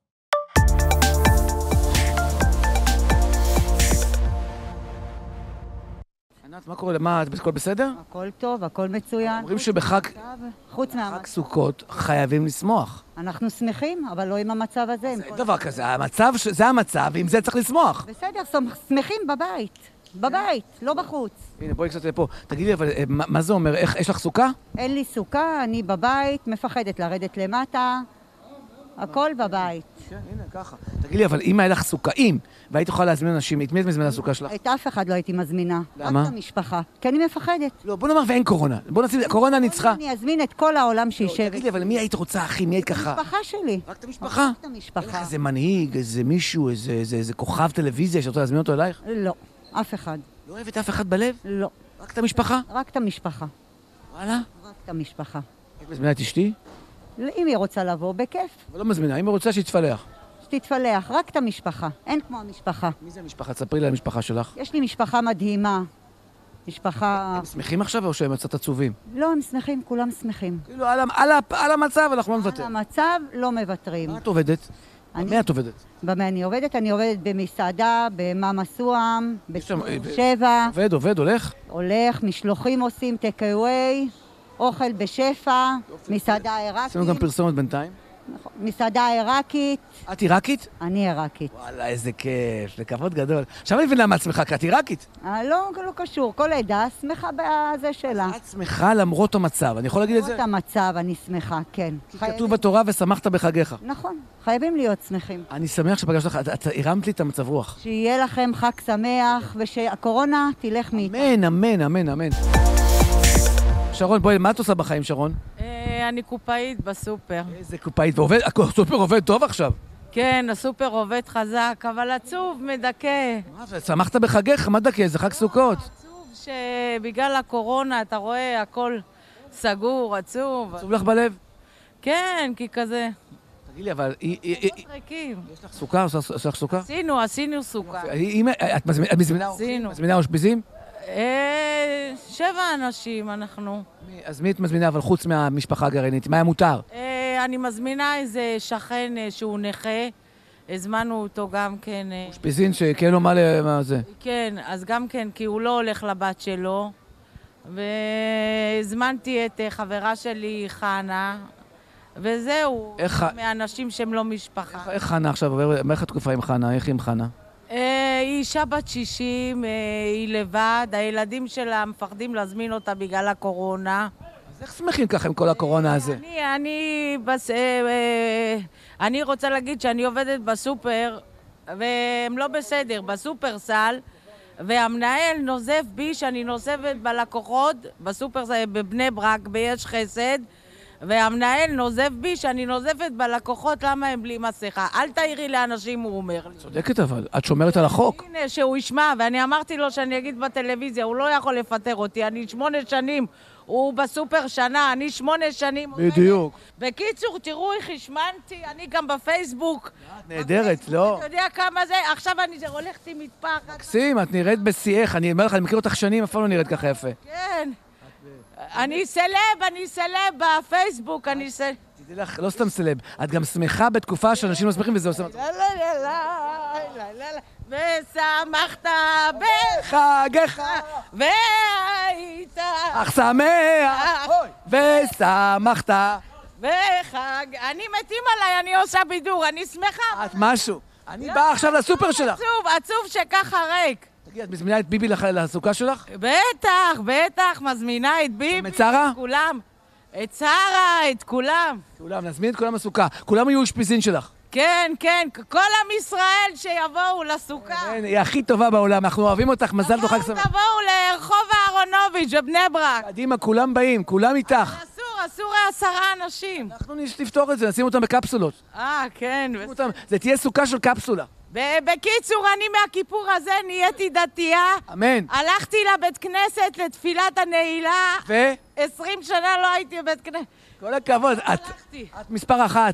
ענת, מה קורה? מה, הכל בסדר? הכל טוב, הכל מצוין. אומרים שבחג חוץ חג סוכות חייבים לשמוח. אנחנו שמחים, אבל לא עם המצב הזה. זה דבר כזה, המצב, זה המצב, ועם זה צריך לשמוח. בסדר, שמחים בבית. בבית, לא בחוץ. הנה, בואי קצת לפה. תגידי, אבל מה זה אומר? יש לך סוכה? אין לי סוכה, אני בבית, מפחדת לרדת למטה. הכל בבית. כן, הנה, ככה. תגידי, אבל אם היה לך סוכה, אם, והיית יכולה להזמין אנשים, את מי את מזמינה לסוכה שלך? את אף אחד לא הייתי מזמינה. למה? רק את המשפחה. כי אני מפחדת. לא, בוא נאמר ואין קורונה. בוא נציב, קורונה ניצחה. אני אזמין את כל העולם שישב. תגידי, אבל מי היית רוצה, אחי? מי היית ככה? המשפחה שלי. רק את המשפחה? רק את המשפחה. איזה מנהיג, איזה מישהו, איזה כוכב טלוויזיה שרוצה להזמין אותו אלייך? לא, אף אחד. לא אוהבת אף אחד בלב? לא. רק את המשפחה? רק את המשפחה. וואלה? רק את המשפחה. את מזמינה את אשתי? אם היא רוצה לבוא, בכיף. אבל לא מזמינה, אם היא רוצה שתתפלח. שתתפלח, רק את המשפחה. אין כמו המשפחה. מי זה המשפחה? תספרי לי על המשפחה שלך. יש לי משפחה מדהימה. משפחה... הם שמחים עכשיו או שהם קצת עצובים? לא, הם שמחים, כולם שמחים. כאילו, על, על, על המצב אנחנו לא מוותר. על המצב לא מוותרים. מה את עובדת? במה את עובדת? במה אני עובדת? אני עובדת במסעדה, במאמה סואם, שם- בשבע. עובד, עובד, הולך? הולך, משלוחים עושים, טק אווי, אוכל בשפע, מסעדה עיראקית. עשינו גם פרסומת בינתיים. נכון, מסעדה עיראקית. את עיראקית? אני עיראקית. וואלה, איזה כיף, זה כבוד גדול. עכשיו אני מבינה מעצמך, כי את עיראקית. אה, לא, לא קשור, כל עדה שמחה בזה שלה. את שמחה למרות המצב, אני יכול להגיד את זה? למרות המצב, אני שמחה, כן. כי חייבים- כתוב בתורה ושמחת בחגיך. נכון, חייבים להיות שמחים. אני שמח שפגשת לך, את- את הרמת לי את המצב רוח. שיהיה לכם חג שמח, ושהקורונה תלך מאיתנו. אמן, אמן, אמן, אמן. שרון, בואי, מה את עושה בחיים, שרון? אני קופאית בסופר. איזה קופאית, ועובד, הסופר עובד טוב עכשיו. כן, הסופר עובד חזק, אבל עצוב, מדכא. מה זה, שמחת בחגיך, מה דקה, זה חג סוכות. עצוב שבגלל הקורונה, אתה רואה, הכל סגור, עצוב. עצוב לך בלב? כן, כי כזה. תגיד לי, אבל... חובות ריקים. יש לך סוכה? עושה לך סוכה? עשינו, עשינו סוכה. את מזמינה אורחים? מזמינה אושפיזים? אה, שבע אנשים אנחנו. אז מי את מזמינה, אבל חוץ מהמשפחה הגרעינית? מה היה מותר? אה, אני מזמינה איזה שכן אה, שהוא נכה. הזמנו אותו גם כן. אה, אושפיזין שכן לו מה למה זה? כן, אז גם כן, כי הוא לא הולך לבת שלו. והזמנתי את אה, חברה שלי, חנה, וזהו, איך ה- מאנשים שהם לא משפחה. איך חנה עכשיו? איך התקופה עם חנה? איך היא עם חנה? אה, היא אישה בת שישים, אה, היא לבד, הילדים שלה מפחדים להזמין אותה בגלל הקורונה. אז איך שמחים ככה עם כל הקורונה הזה? אני, אני, בס... אה, אה, אני רוצה להגיד שאני עובדת בסופר, והם לא בסדר, בסופרסל, והמנהל נוזף בי שאני נוזפת בלקוחות, בסופרסל, בבני ברק, ביש חסד, והמנהל נוזף בי שאני נוזפת בלקוחות למה הם בלי מסכה. אל תעירי לאנשים, הוא אומר לי. צודקת אבל, את שומרת על החוק. הנה, שהוא ישמע, ואני אמרתי לו שאני אגיד בטלוויזיה, הוא לא יכול לפטר אותי, אני שמונה שנים, הוא בסופר שנה, אני שמונה שנים. בדיוק. בקיצור, תראו איך השמנתי, אני גם בפייסבוק. נהדרת, לא? אתה יודע כמה זה? עכשיו אני הולכת עם מטפחת. מקסים, את נראית בשיאך, אני אומר לך, אני מכיר אותך שנים, אף פעם לא נראית ככה יפה. כן. אני סלב, אני סלב בפייסבוק, אני סלב. תדעי לך, לא סתם סלב, את גם שמחה בתקופה שאנשים לא שמחים וזה עושה... ושמחת בחגיך והיית אך שמח ושמחת. בחג. אני מתים עליי, אני עושה בידור, אני שמחה. את משהו. אני באה עכשיו לסופר שלך. עצוב, עצוב שככה ריק. תגיד, את מזמינה את ביבי לח- לסוכה שלך? בטח, בטח, מזמינה את ביבי. את שרה? את כולם. את שרה, את כולם. כולם, נזמין את כולם לסוכה. כולם יהיו אושפיזין שלך. כן, כן, כל עם ישראל שיבואו לסוכה. כן, היא הכי טובה בעולם, אנחנו אוהבים אותך, מזל טוב חג שמח. תבואו לרחוב אהרונוביץ' בבני ברק. קדימה, כולם באים, כולם איתך. אסור, אסור עשרה אנשים. אנחנו נפתור את זה, נשים אותם בקפסולות. אה, כן. זה תהיה סוכה של קפסולה. בקיצור, אני מהכיפור הזה נהייתי דתייה. אמן. הלכתי לבית כנסת לתפילת הנעילה. ו? עשרים שנה לא הייתי בבית כנסת. כל הכבוד, את מספר אחת.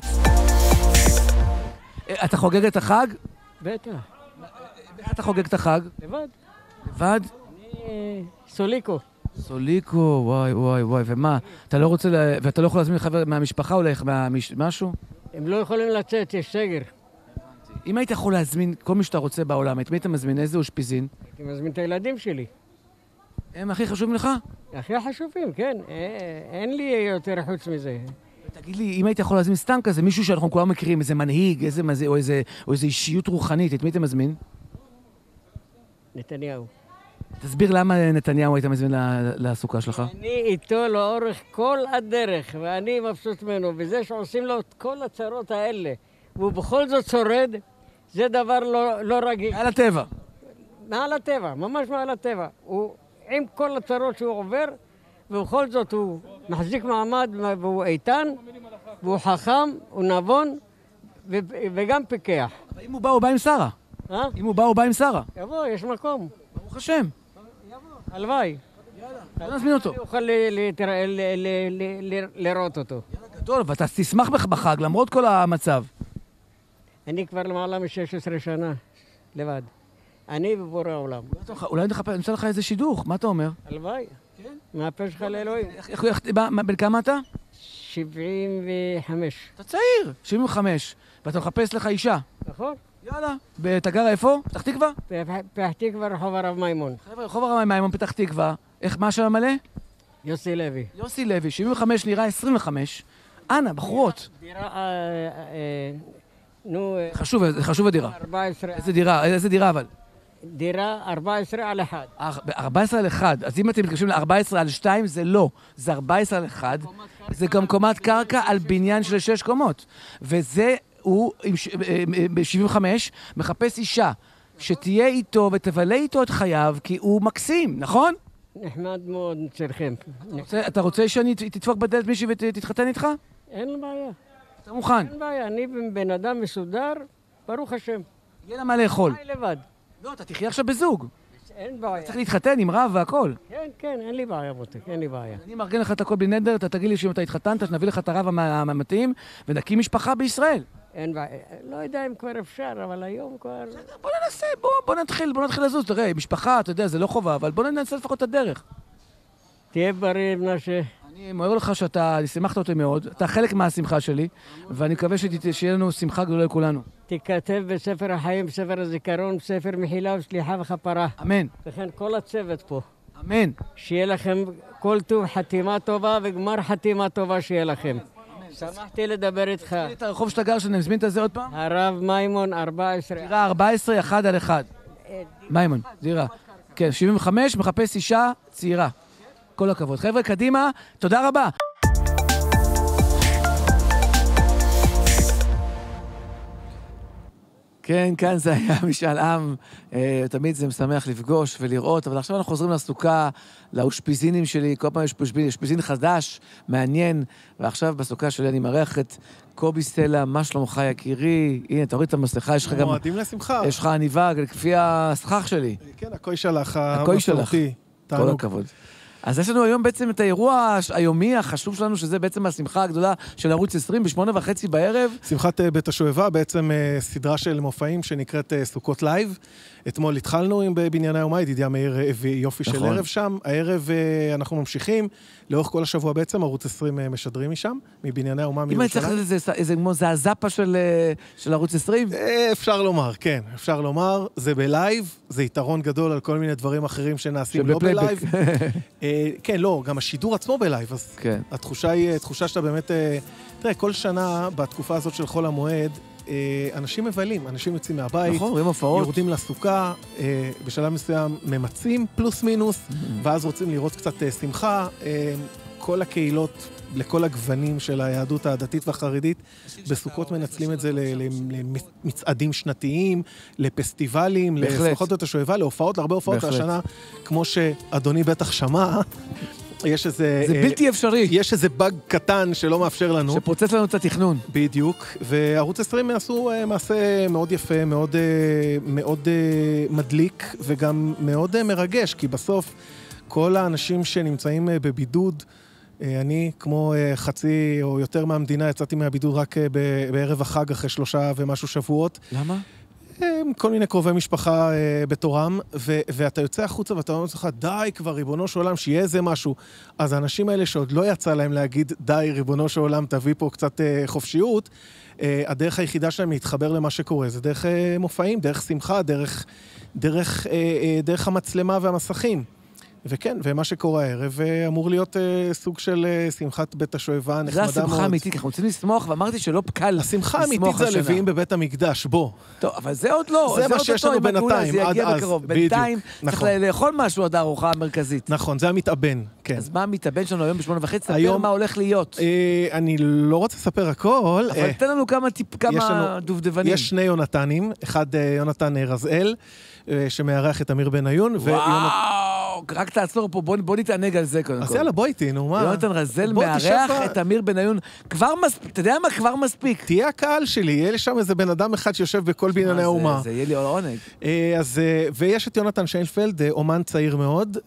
אתה חוגג את החג? בטח. אתה חוגג את החג? לבד. לבד? אני סוליקו. סוליקו, וואי וואי וואי, ומה? אתה לא רוצה, ואתה לא יכול להזמין חבר מהמשפחה אולי, משהו? הם לא יכולים לצאת, יש סגר. אם היית יכול להזמין כל מי שאתה רוצה בעולם, את מי אתה מזמין? איזה אושפיזין? הייתי מזמין את הילדים שלי. הם הכי חשובים לך? הכי חשובים, כן. אין לי יותר חוץ מזה. תגיד לי, אם היית יכול להזמין סתם כזה, מישהו שאנחנו כולם מכירים, איזה מנהיג, איזה, או, איזה, או איזה אישיות רוחנית, את מי אתה מזמין? נתניהו. תסביר למה נתניהו היית מזמין לסוכה שלך. אני איתו לאורך כל הדרך, ואני מבסוט ממנו, וזה שעושים לו את כל הצרות האלה, והוא בכל זאת שורד, זה דבר לא, לא רגיל. מעל הטבע. מעל הטבע, ממש מעל הטבע. הוא, עם כל הצרות שהוא עובר, ובכל זאת הוא מחזיק מעמד, והוא איתן, והוא חכם, הוא נבון, ו- וגם פיקח. אם הוא בא, הוא בא עם שרה. אה? אם הוא בא, הוא בא עם שרה. יבוא, יש מקום. ברוך השם. הלוואי. בוא נזמין אותו. אני אוכל לראות אותו. גדול, ואתה תשמח בחג, למרות כל המצב. אני כבר למעלה מ-שש עשרה שנה, לבד. אני ובורא העולם. אולי נמצא לך איזה שידוך, מה אתה אומר? הלוואי. מהפה שלך לאלוהים. בן כמה אתה? שבעים וחמש. אתה צעיר, שבעים וחמש. ואתה מחפש לך אישה. נכון. יאללה. ואתה גר איפה? פתח תקווה? פתח תקווה, רחוב הרב מימון. רחוב הרב מימון, פתח תקווה. איך, מה השם המלא? יוסי לוי. יוסי לוי, שבעים וחמש נראה עשרים וחמש. אנה, בחורות. דירה, נו... חשוב, חשוב הדירה. ארבע עשרה. איזה דירה, איזה דירה אבל? דירה ארבע עשרה על אחד. ארבע עשרה על אחד. אז אם אתם מתקשרים ל-ארבע עשרה על שתיים, זה לא. זה ארבע עשרה על אחד. זה גם קומת קרקע על בניין של שש קומות. וזה, הוא, ב-שבעים וחמש, מחפש אישה שתהיה איתו ותבלה איתו את חייו, כי הוא מקסים, נכון? נחמד מאוד אצלכם. אתה רוצה שאני תדפוק בדלת מישהי ותתחתן איתך? אין לי בעיה. אתה מוכן? אין בעיה, אני בן אדם מסודר, ברוך השם. יהיה לה מה לאכול. חי לבד. לא, אתה תחיה עכשיו בזוג. אין בעיה. צריך להתחתן עם רב והכל. כן, כן, אין לי בעיה, מותק, אין לי בעיה. אני מארגן לך את הכל בלי נדר, אתה תגיד לי שאם אתה התחתנת, שנביא לך את הרב המתאים, ונקים משפחה בישראל. אין בעיה. לא יודע אם כבר אפשר, אבל היום כבר... בוא ננסה, בוא, בוא נתחיל, בוא נתחיל לזוז. תראה, משפחה, אתה יודע, זה לא חובה, אבל בוא ננסה לפחות את הדרך. תהיה בריא, מנשה. אני אומר לך שאתה, שימחת אותי מאוד, אתה חלק מהשמחה שלי, ואני מקווה שתהיה לנו שמחה גדולה לכולנו. תיכתב בספר החיים, בספר הזיכרון, בספר מחילה וסליחה וכפרה. אמן. וכן כל הצוות פה. אמן. שיהיה לכם כל טוב, חתימה טובה וגמר חתימה טובה שיהיה לכם. שמחתי לדבר איתך. תגיד לי את הרחוב שאתה גר, שאני מזמין את זה עוד פעם? הרב מימון, ארבע עשרה. דירה ארבע עשרה, אחד על אחד. מימון, דירה. כן, שבעים וחמש, מחפש אישה צעירה. כל הכבוד. חבר'ה, קדימה, תודה רבה. כן, כאן זה היה משאל עם. תמיד זה משמח לפגוש ולראות, אבל עכשיו אנחנו חוזרים לסוכה, לאושפיזינים שלי, כל פעם יש אושפיזין חדש, מעניין, ועכשיו בסוכה שלי אני מרח את קובי סלע, מה שלומך יקירי? הנה, תוריד את המסכה, יש לך גם... מועדים לשמחה. יש לך עניבה, לפי הסכך שלי. כן, הכוי שלך, הכוי שלך. כל הכבוד. אז יש לנו היום בעצם את האירוע היומי החשוב שלנו, שזה בעצם השמחה הגדולה של ערוץ עשרים, בשמונה וחצי בערב. שמחת בית השואבה, בעצם סדרה של מופעים שנקראת סוכות לייב. אתמול התחלנו עם בבנייני האומה, ידידיה מאיר הביא יופי של ערב שם. הערב אנחנו ממשיכים, לאורך כל השבוע בעצם, ערוץ עשרים משדרים משם, מבנייני האומה מירושלים. אם אני צריך איזה כמו זה הזאפה של ערוץ עשרים? אפשר לומר, כן, אפשר לומר. זה בלייב, זה יתרון גדול על כל מיני דברים אחרים שנעשים לא בלייב. כן, לא, גם השידור עצמו בלייב, אז התחושה היא, תחושה שאתה באמת, תראה, כל שנה בתקופה הזאת של חול המועד, אנשים מבלים, אנשים יוצאים מהבית, יורדים לסוכה, בשלב מסוים ממצים פלוס מינוס, ואז רוצים לראות קצת שמחה, כל הקהילות, לכל הגוונים של היהדות הדתית והחרדית, בסוכות מנצלים את זה למצעדים שנתיים, לפסטיבלים, לשמחות את השואבה, להופעות, להרבה הופעות, והשנה, כמו שאדוני בטח שמע, יש איזה... זה בלתי אפשרי. יש איזה באג קטן שלא מאפשר לנו. שפוצץ לנו את התכנון. בדיוק. וערוץ עשרים עשו מעשה מאוד יפה, מאוד, מאוד מדליק, וגם מאוד מרגש, כי בסוף כל האנשים שנמצאים בבידוד, אני, כמו חצי או יותר מהמדינה, יצאתי מהבידוד רק בערב החג אחרי שלושה ומשהו שבועות. למה? כל מיני קרובי משפחה בתורם, ו- ואתה יוצא החוצה ואתה אומר לך, די כבר, ריבונו של עולם, שיהיה איזה משהו. אז האנשים האלה שעוד לא יצא להם להגיד, די, ריבונו של עולם, תביא פה קצת חופשיות, הדרך היחידה שלהם להתחבר למה שקורה, זה דרך מופעים, דרך שמחה, דרך, דרך, דרך המצלמה והמסכים. וכן, ומה שקורה הערב אמור להיות אה, סוג של אה, שמחת בית השואבה נחמדה מאוד. זה השמחה האמיתית, אנחנו רוצים לשמוח, ואמרתי שלא קל לשמוח השנה. השמחה האמיתית זה הלוויים בבית המקדש, בוא. טוב, אבל זה עוד לא. זה מה שיש לנו בינתיים, זה עד יגיע אז. בקרוב. בינתיים צריך לאכול משהו עד הארוחה המרכזית. נכון, זה המתאבן, כן. אז מה המתאבן שלנו היום בשמונה וחצי? ספר מה הולך להיות. אה, אני לא רוצה לספר הכל. אבל תן לנו כמה טיפ, כמה דובדבנים. יש שני יונתנים, אחד יונתן רזאל, שמארח את אמיר בניון. וואו, רק תעצור פה, בוא, בוא נתענג על זה קודם כל. אז יאללה, בוא איתי, נו, מה? יונתן רזאל מארח את אמיר בניון, כבר מספיק, אתה יודע מה? כבר מספיק. תהיה הקהל שלי, יהיה לי שם איזה בן אדם אחד שיושב בכל בנייני האומה. זה יהיה לי עונג. אז, ויש את יונתן שיינפלד, אומן צעיר מאוד,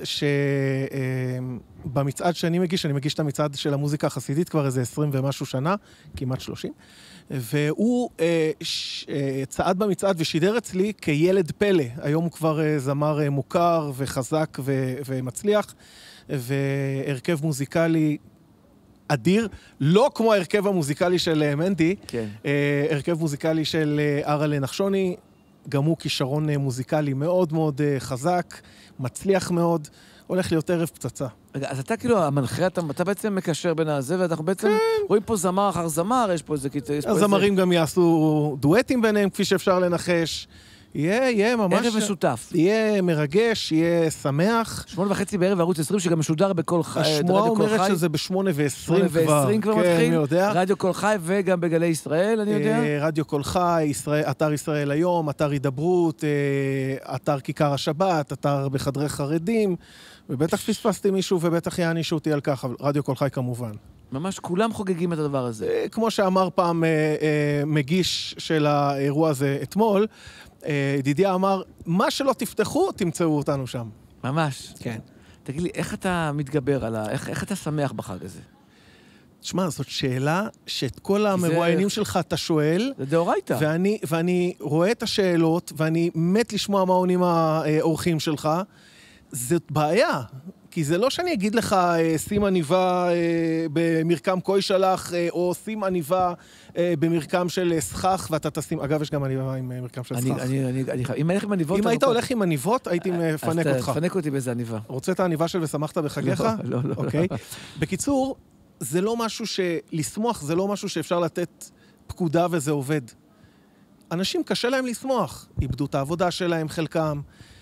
שבמצעד שאני מגיש, אני מגיש את המצעד של המוזיקה החסידית כבר איזה עשרים ומשהו שנה, כמעט שלושים. והוא אה, ש, אה, צעד במצעד ושידר אצלי כילד פלא. היום הוא כבר אה, זמר אה, מוכר וחזק ו, ומצליח, והרכב מוזיקלי אדיר, לא כמו ההרכב המוזיקלי של אה, מנדי, כן. אה, הרכב מוזיקלי של אה, ארלה נחשוני, גם הוא כישרון אה, מוזיקלי מאוד מאוד אה, חזק, מצליח מאוד, הולך להיות ערב פצצה. רגע, אז אתה כאילו, המנחה, אתה, אתה בעצם מקשר בין הזה, ואנחנו בעצם כן. רואים פה זמר אחר זמר, יש פה איזה... הזמרים איזה... גם יעשו דואטים ביניהם, כפי שאפשר לנחש. יהיה, יהיה ממש... ערב משותף. יהיה מרגש, יהיה שמח. שמונה וחצי בערב ערוץ עשרים, שגם משודר בכל חי... השמועה אומרת חי. שזה בשמונה ועשרים כבר. שמונה ועשרים כבר כן, מתחיל. מי יודע. רדיו כל חי וגם בגלי ישראל, אני יודע. רדיו כל חי, ישראל, אתר ישראל היום, אתר הידברות, אתר כיכר השבת, אתר בחדרי חרדים, ובטח פספסתי מישהו ובטח יענישו אותי על כך, אבל רדיו כל חי כמובן. ממש כולם חוגגים את הדבר הזה. כמו שאמר פעם מגיש של האירוע הזה אתמול, ידידיה אמר, מה שלא תפתחו, תמצאו אותנו שם. ממש. כן. תגיד לי, איך אתה מתגבר על ה... איך, איך אתה שמח בחג הזה? תשמע, זאת שאלה שאת כל המרואיינים שלך אתה שואל. זה דאורייתא. ואני, ואני רואה את השאלות, ואני מת לשמוע מה עונים האורחים שלך. זאת בעיה. כי זה לא שאני אגיד לך, שים עניבה במרקם קוי שלך, או שים עניבה במרקם של סכך, ואתה תשים... אגב, יש גם עניבה עם מרקם של סכך. אם הולך עם עניבות... אם היית הולך עם עניבות, הייתי מפנק אותך. אז תפנק אותי באיזה עניבה. רוצה את העניבה של ושמחת בחגיך? לא, לא, לא. אוקיי. בקיצור, זה לא משהו שלשמוח, זה לא משהו שאפשר לתת פקודה וזה עובד. אנשים קשה להם לשמוח. איבדו את העבודה שלהם, חלקם.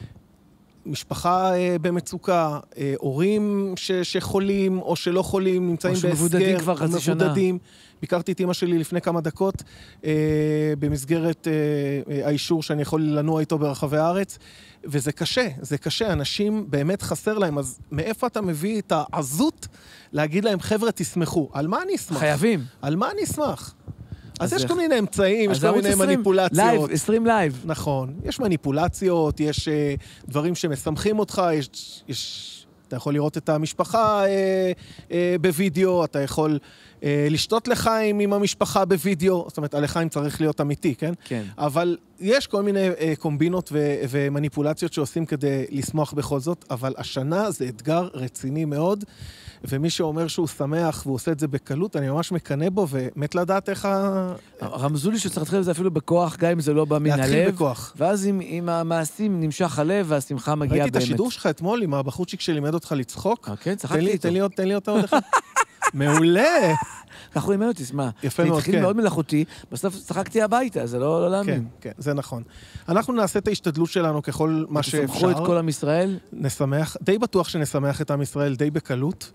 משפחה אה, במצוקה, אה, הורים ש, שחולים או שלא חולים, נמצאים בהסגר, מבודדים כבר חצי שנה. ביקרתי את אמא שלי לפני כמה דקות, אה, במסגרת אה, אה, האישור שאני יכול לנוע איתו ברחבי הארץ, וזה קשה, זה קשה, אנשים באמת חסר להם, אז מאיפה אתה מביא את העזות להגיד להם, חבר'ה, תשמחו, על מה אני אשמח? חייבים. על מה אני אשמח? אז יש כל מיני אמצעים, יש כל מיני מניפולציות. לייב, עשרים לייב. נכון. יש מניפולציות, יש דברים שמשמחים אותך, יש... אתה יכול לראות את המשפחה בווידאו, אתה יכול לשתות לחיים עם המשפחה בווידאו, זאת אומרת, הלחיים צריך להיות אמיתי, כן? כן. אבל יש כל מיני קומבינות ומניפולציות שעושים כדי לשמוח בכל זאת, אבל השנה זה אתגר רציני מאוד, ומי שאומר שהוא שמח והוא עושה את זה בקלות, אני ממש מקנה בו ומת לדעת איך ה... רמזו לי שצריך להתחיל את זה אפילו בכוח, גם אם זה לא בא מן הלב. להתחיל בכוח. ואז עם, עם המעשים נמשך הלב והשמחה מגיעה באמת. ראיתי את השידור שלך אתמול עם הבחורצ'יק שלימד אותך לצחוק. כן, צחקתי איתו. תן לי, תן לי אותה עוד אחד. מעולה. ככה הוא לימד אותי, מה? יפה מאוד, כן. זה התחיל מאוד מלאכותי, בסוף צחקתי הביתה, זה לא להאמין. כן, כן, זה נכון. אנחנו נעשה את ההשתדלות שלנו ככל מה שאפשר. תשמחו את כל עם ישראל? נשמח, די בטוח שנשמח את עם ישראל די בקלות,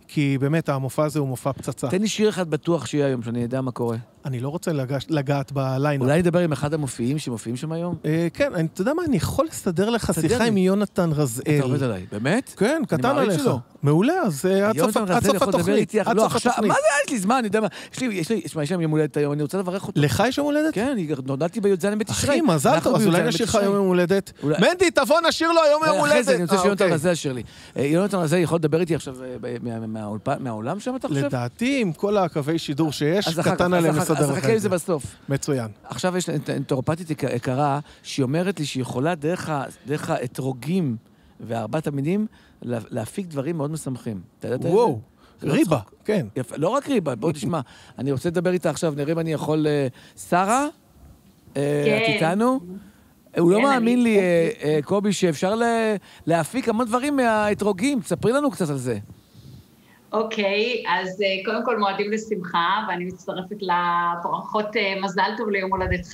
כי באמת המופע הזה הוא מופע פצצה. תן לי שיר אחד בטוח שיהיה היום, שאני יודע מה קורה. אני לא רוצה לגש, לגעת בליינאפ. אולי נדבר עם אחד המופיעים שמופיעים שם היום? אה, כן, אני, אתה יודע מה, אני יכול לסדר לך שיחה עם יונתן רזאל. אתה עובד עליי, באמת? כן, קטן עליך. מעולה, אז עד סוף התוכנית. לא, עכשיו, מה זה? יש לי זמן, אני יודע מה. יש לי, יש לי, יש לי יום הולדת היום, אני רוצה לברך אותו. לך יש יום הולדת? כן, נולדתי בי"ז בתשרי. אחי, מזל טוב, אז אולי נשאיר לך יום הולדת. מנדי, תבוא, נשאיר לו היום יום הולדת. אחרי זה, אני רוצה שיונתן רזאל ישיר לי. יונתן רזאל יכול לדבר איתי עכשיו מהעולם שם, אתה חושב? לדעתי, עם כל הקווי שידור שיש, קטן עליהם מסדר לך את זה. בסוף. מצוין. עכשיו יש אנתרופטית יקרה, שהיא אומרת לי שהיא יכולה דרך האתרוגים וארבעת המינים להפיק דברים מאוד משמחים. אתה יודעת את זה? וואו, ריבה, כן. לא רק ריבה, בוא תשמע. אני רוצה לדבר איתה עכשיו, נראה אם אני יכול... שרה? את איתנו? הוא לא מאמין לי, קובי, שאפשר להפיק המון דברים מהאתרוגים. תספרי לנו קצת על זה. אוקיי, אז קודם כל מועדים לשמחה, ואני מצטרפת לברכות מזל טוב ליום הולדתך.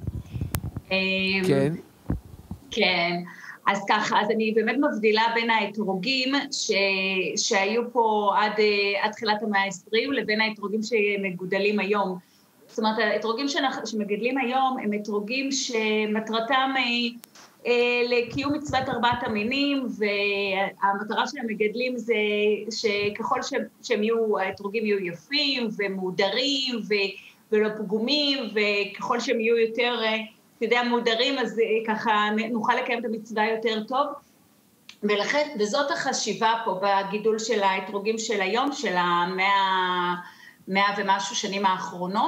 כן. כן, אז ככה, אז אני באמת מבדילה בין האתרוגים ש... שהיו פה עד, עד תחילת המאה ה-עשרים, לבין האתרוגים שמגודלים היום. זאת אומרת, האתרוגים שמגדלים היום הם אתרוגים שמטרתם... לקיום מצוות ארבעת המינים, והמטרה של המגדלים זה שככל שהם יהיו, האתרוגים יהיו יפים ומודרים ולא פגומים, וככל שהם יהיו יותר, אתה יודע, מודרים, אז ככה נוכל לקיים את המצווה יותר טוב. ולכן, וזאת החשיבה פה בגידול של האתרוגים של היום, של המאה, מאה ומשהו שנים האחרונות,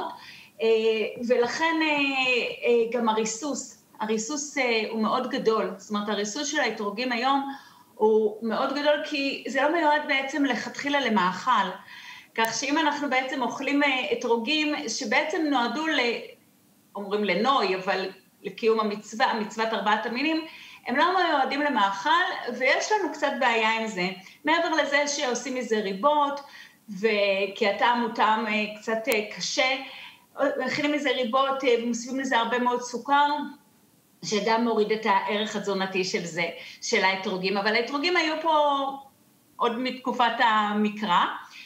ולכן גם הריסוס, הריסוס הוא מאוד גדול, זאת אומרת, הריסוס של האתרוגים היום הוא מאוד גדול, כי זה לא מיועד בעצם לכתחילה למאכל, כך שאם אנחנו בעצם אוכלים אתרוגים שבעצם נועדו, ל, אומרים לנוי, אבל לקיום המצווה, המצוות ארבעת המינים, הם לא מיועדים למאכל, ויש לנו קצת בעיה עם זה. מעבר לזה שעושים מזה ריבות, וכי הטעם הוא טעם קצת קשה, מכינים מזה ריבות ומוסיפים לזה הרבה מאוד סוכר, שגם מוריד את הערך התזונתי של זה, של האתרוגים, אבל האתרוגים היו פה עוד מתקופת המקרא,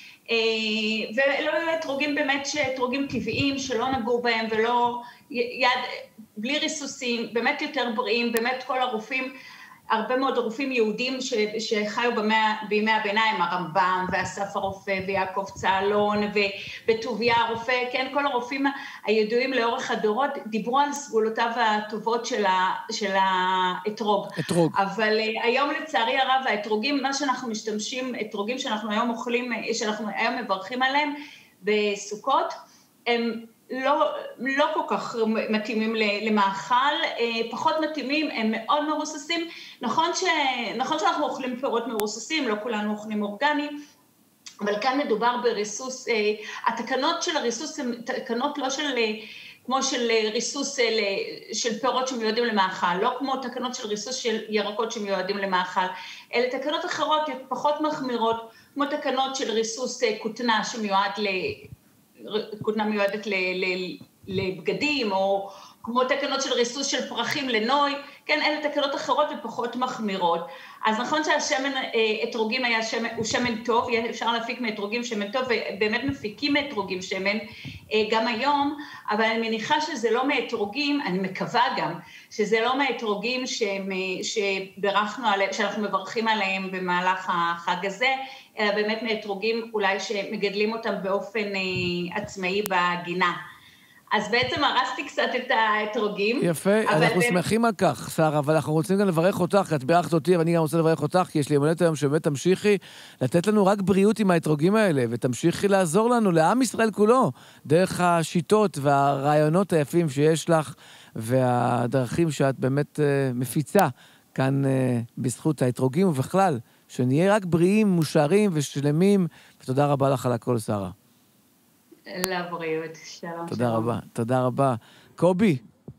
ולא היו אתרוגים באמת, אתרוגים טבעיים שלא נגעו בהם ולא, יד, בלי ריסוסים, באמת יותר בריאים, באמת כל הרופאים, הרבה מאוד רופאים יהודים ש, שחיו במאה, בימי הביניים, הרמב"ם ואסף הרופא ויעקב צהלון וטוביה הרופא, כן, כל הרופאים הידועים לאורך הדורות דיברו על סגולותיו הטובות של, ה, של האתרוג. אתרוג. אבל היום לצערי הרב האתרוגים, מה שאנחנו משתמשים, אתרוגים שאנחנו היום אוכלים, שאנחנו היום מברכים עליהם בסוכות, הם לא, לא כל כך מתאימים למאכל, פחות מתאימים, הם מאוד מרוססים. נכון, ש, נכון שאנחנו אוכלים פירות מרוססים, לא כולנו אוכלים אורגני, אבל כאן מדובר בריסוס, התקנות של הריסוס הן תקנות לא של, כמו של ריסוס של פירות שמיועדים למאכל, לא כמו תקנות של ריסוס של ירקות שמיועדים למאכל, אלה תקנות אחרות פחות מחמירות, כמו תקנות של ריסוס כותנה שמיועד ל... כותנה מיועדת לבגדים, או כמו תקנות של ריסוס של פרחים לנוי, כן, אלה תקנות אחרות ופחות מחמירות. אז נכון שהשמן אתרוגים היה שמן, הוא שמן טוב, אפשר להפיק מאתרוגים שמן טוב, ובאמת מפיקים מאתרוגים שמן גם היום, אבל אני מניחה שזה לא מאתרוגים, אני מקווה גם, שזה לא מאתרוגים שברכנו עליהם, שאנחנו מברכים עליהם במהלך החג הזה, אלא באמת מאתרוגים אולי שמגדלים אותם באופן עצמאי בגינה. אז בעצם הרסתי קצת את האתרוגים. יפה, אנחנו שמחים על כך, שרה, אבל אנחנו רוצים גם לברך אותך, את בירכת אותי, ואני גם רוצה לברך אותך, כי יש לי יומולדת היום שבאמת תמשיכי לתת לנו רק בריאות עם האתרוגים האלה, ותמשיכי לעזור לנו, לעם ישראל כולו, דרך השיטות והרעיונות היפים שיש לך, והדרכים שאת באמת מפיצה כאן בזכות האתרוגים, ובכלל, שנהיה רק בריאים, מושרים ושלמים, ותודה רבה לך על הכל, שרה. לבריאות, שלום. תודה רבה, תודה רבה. קובי,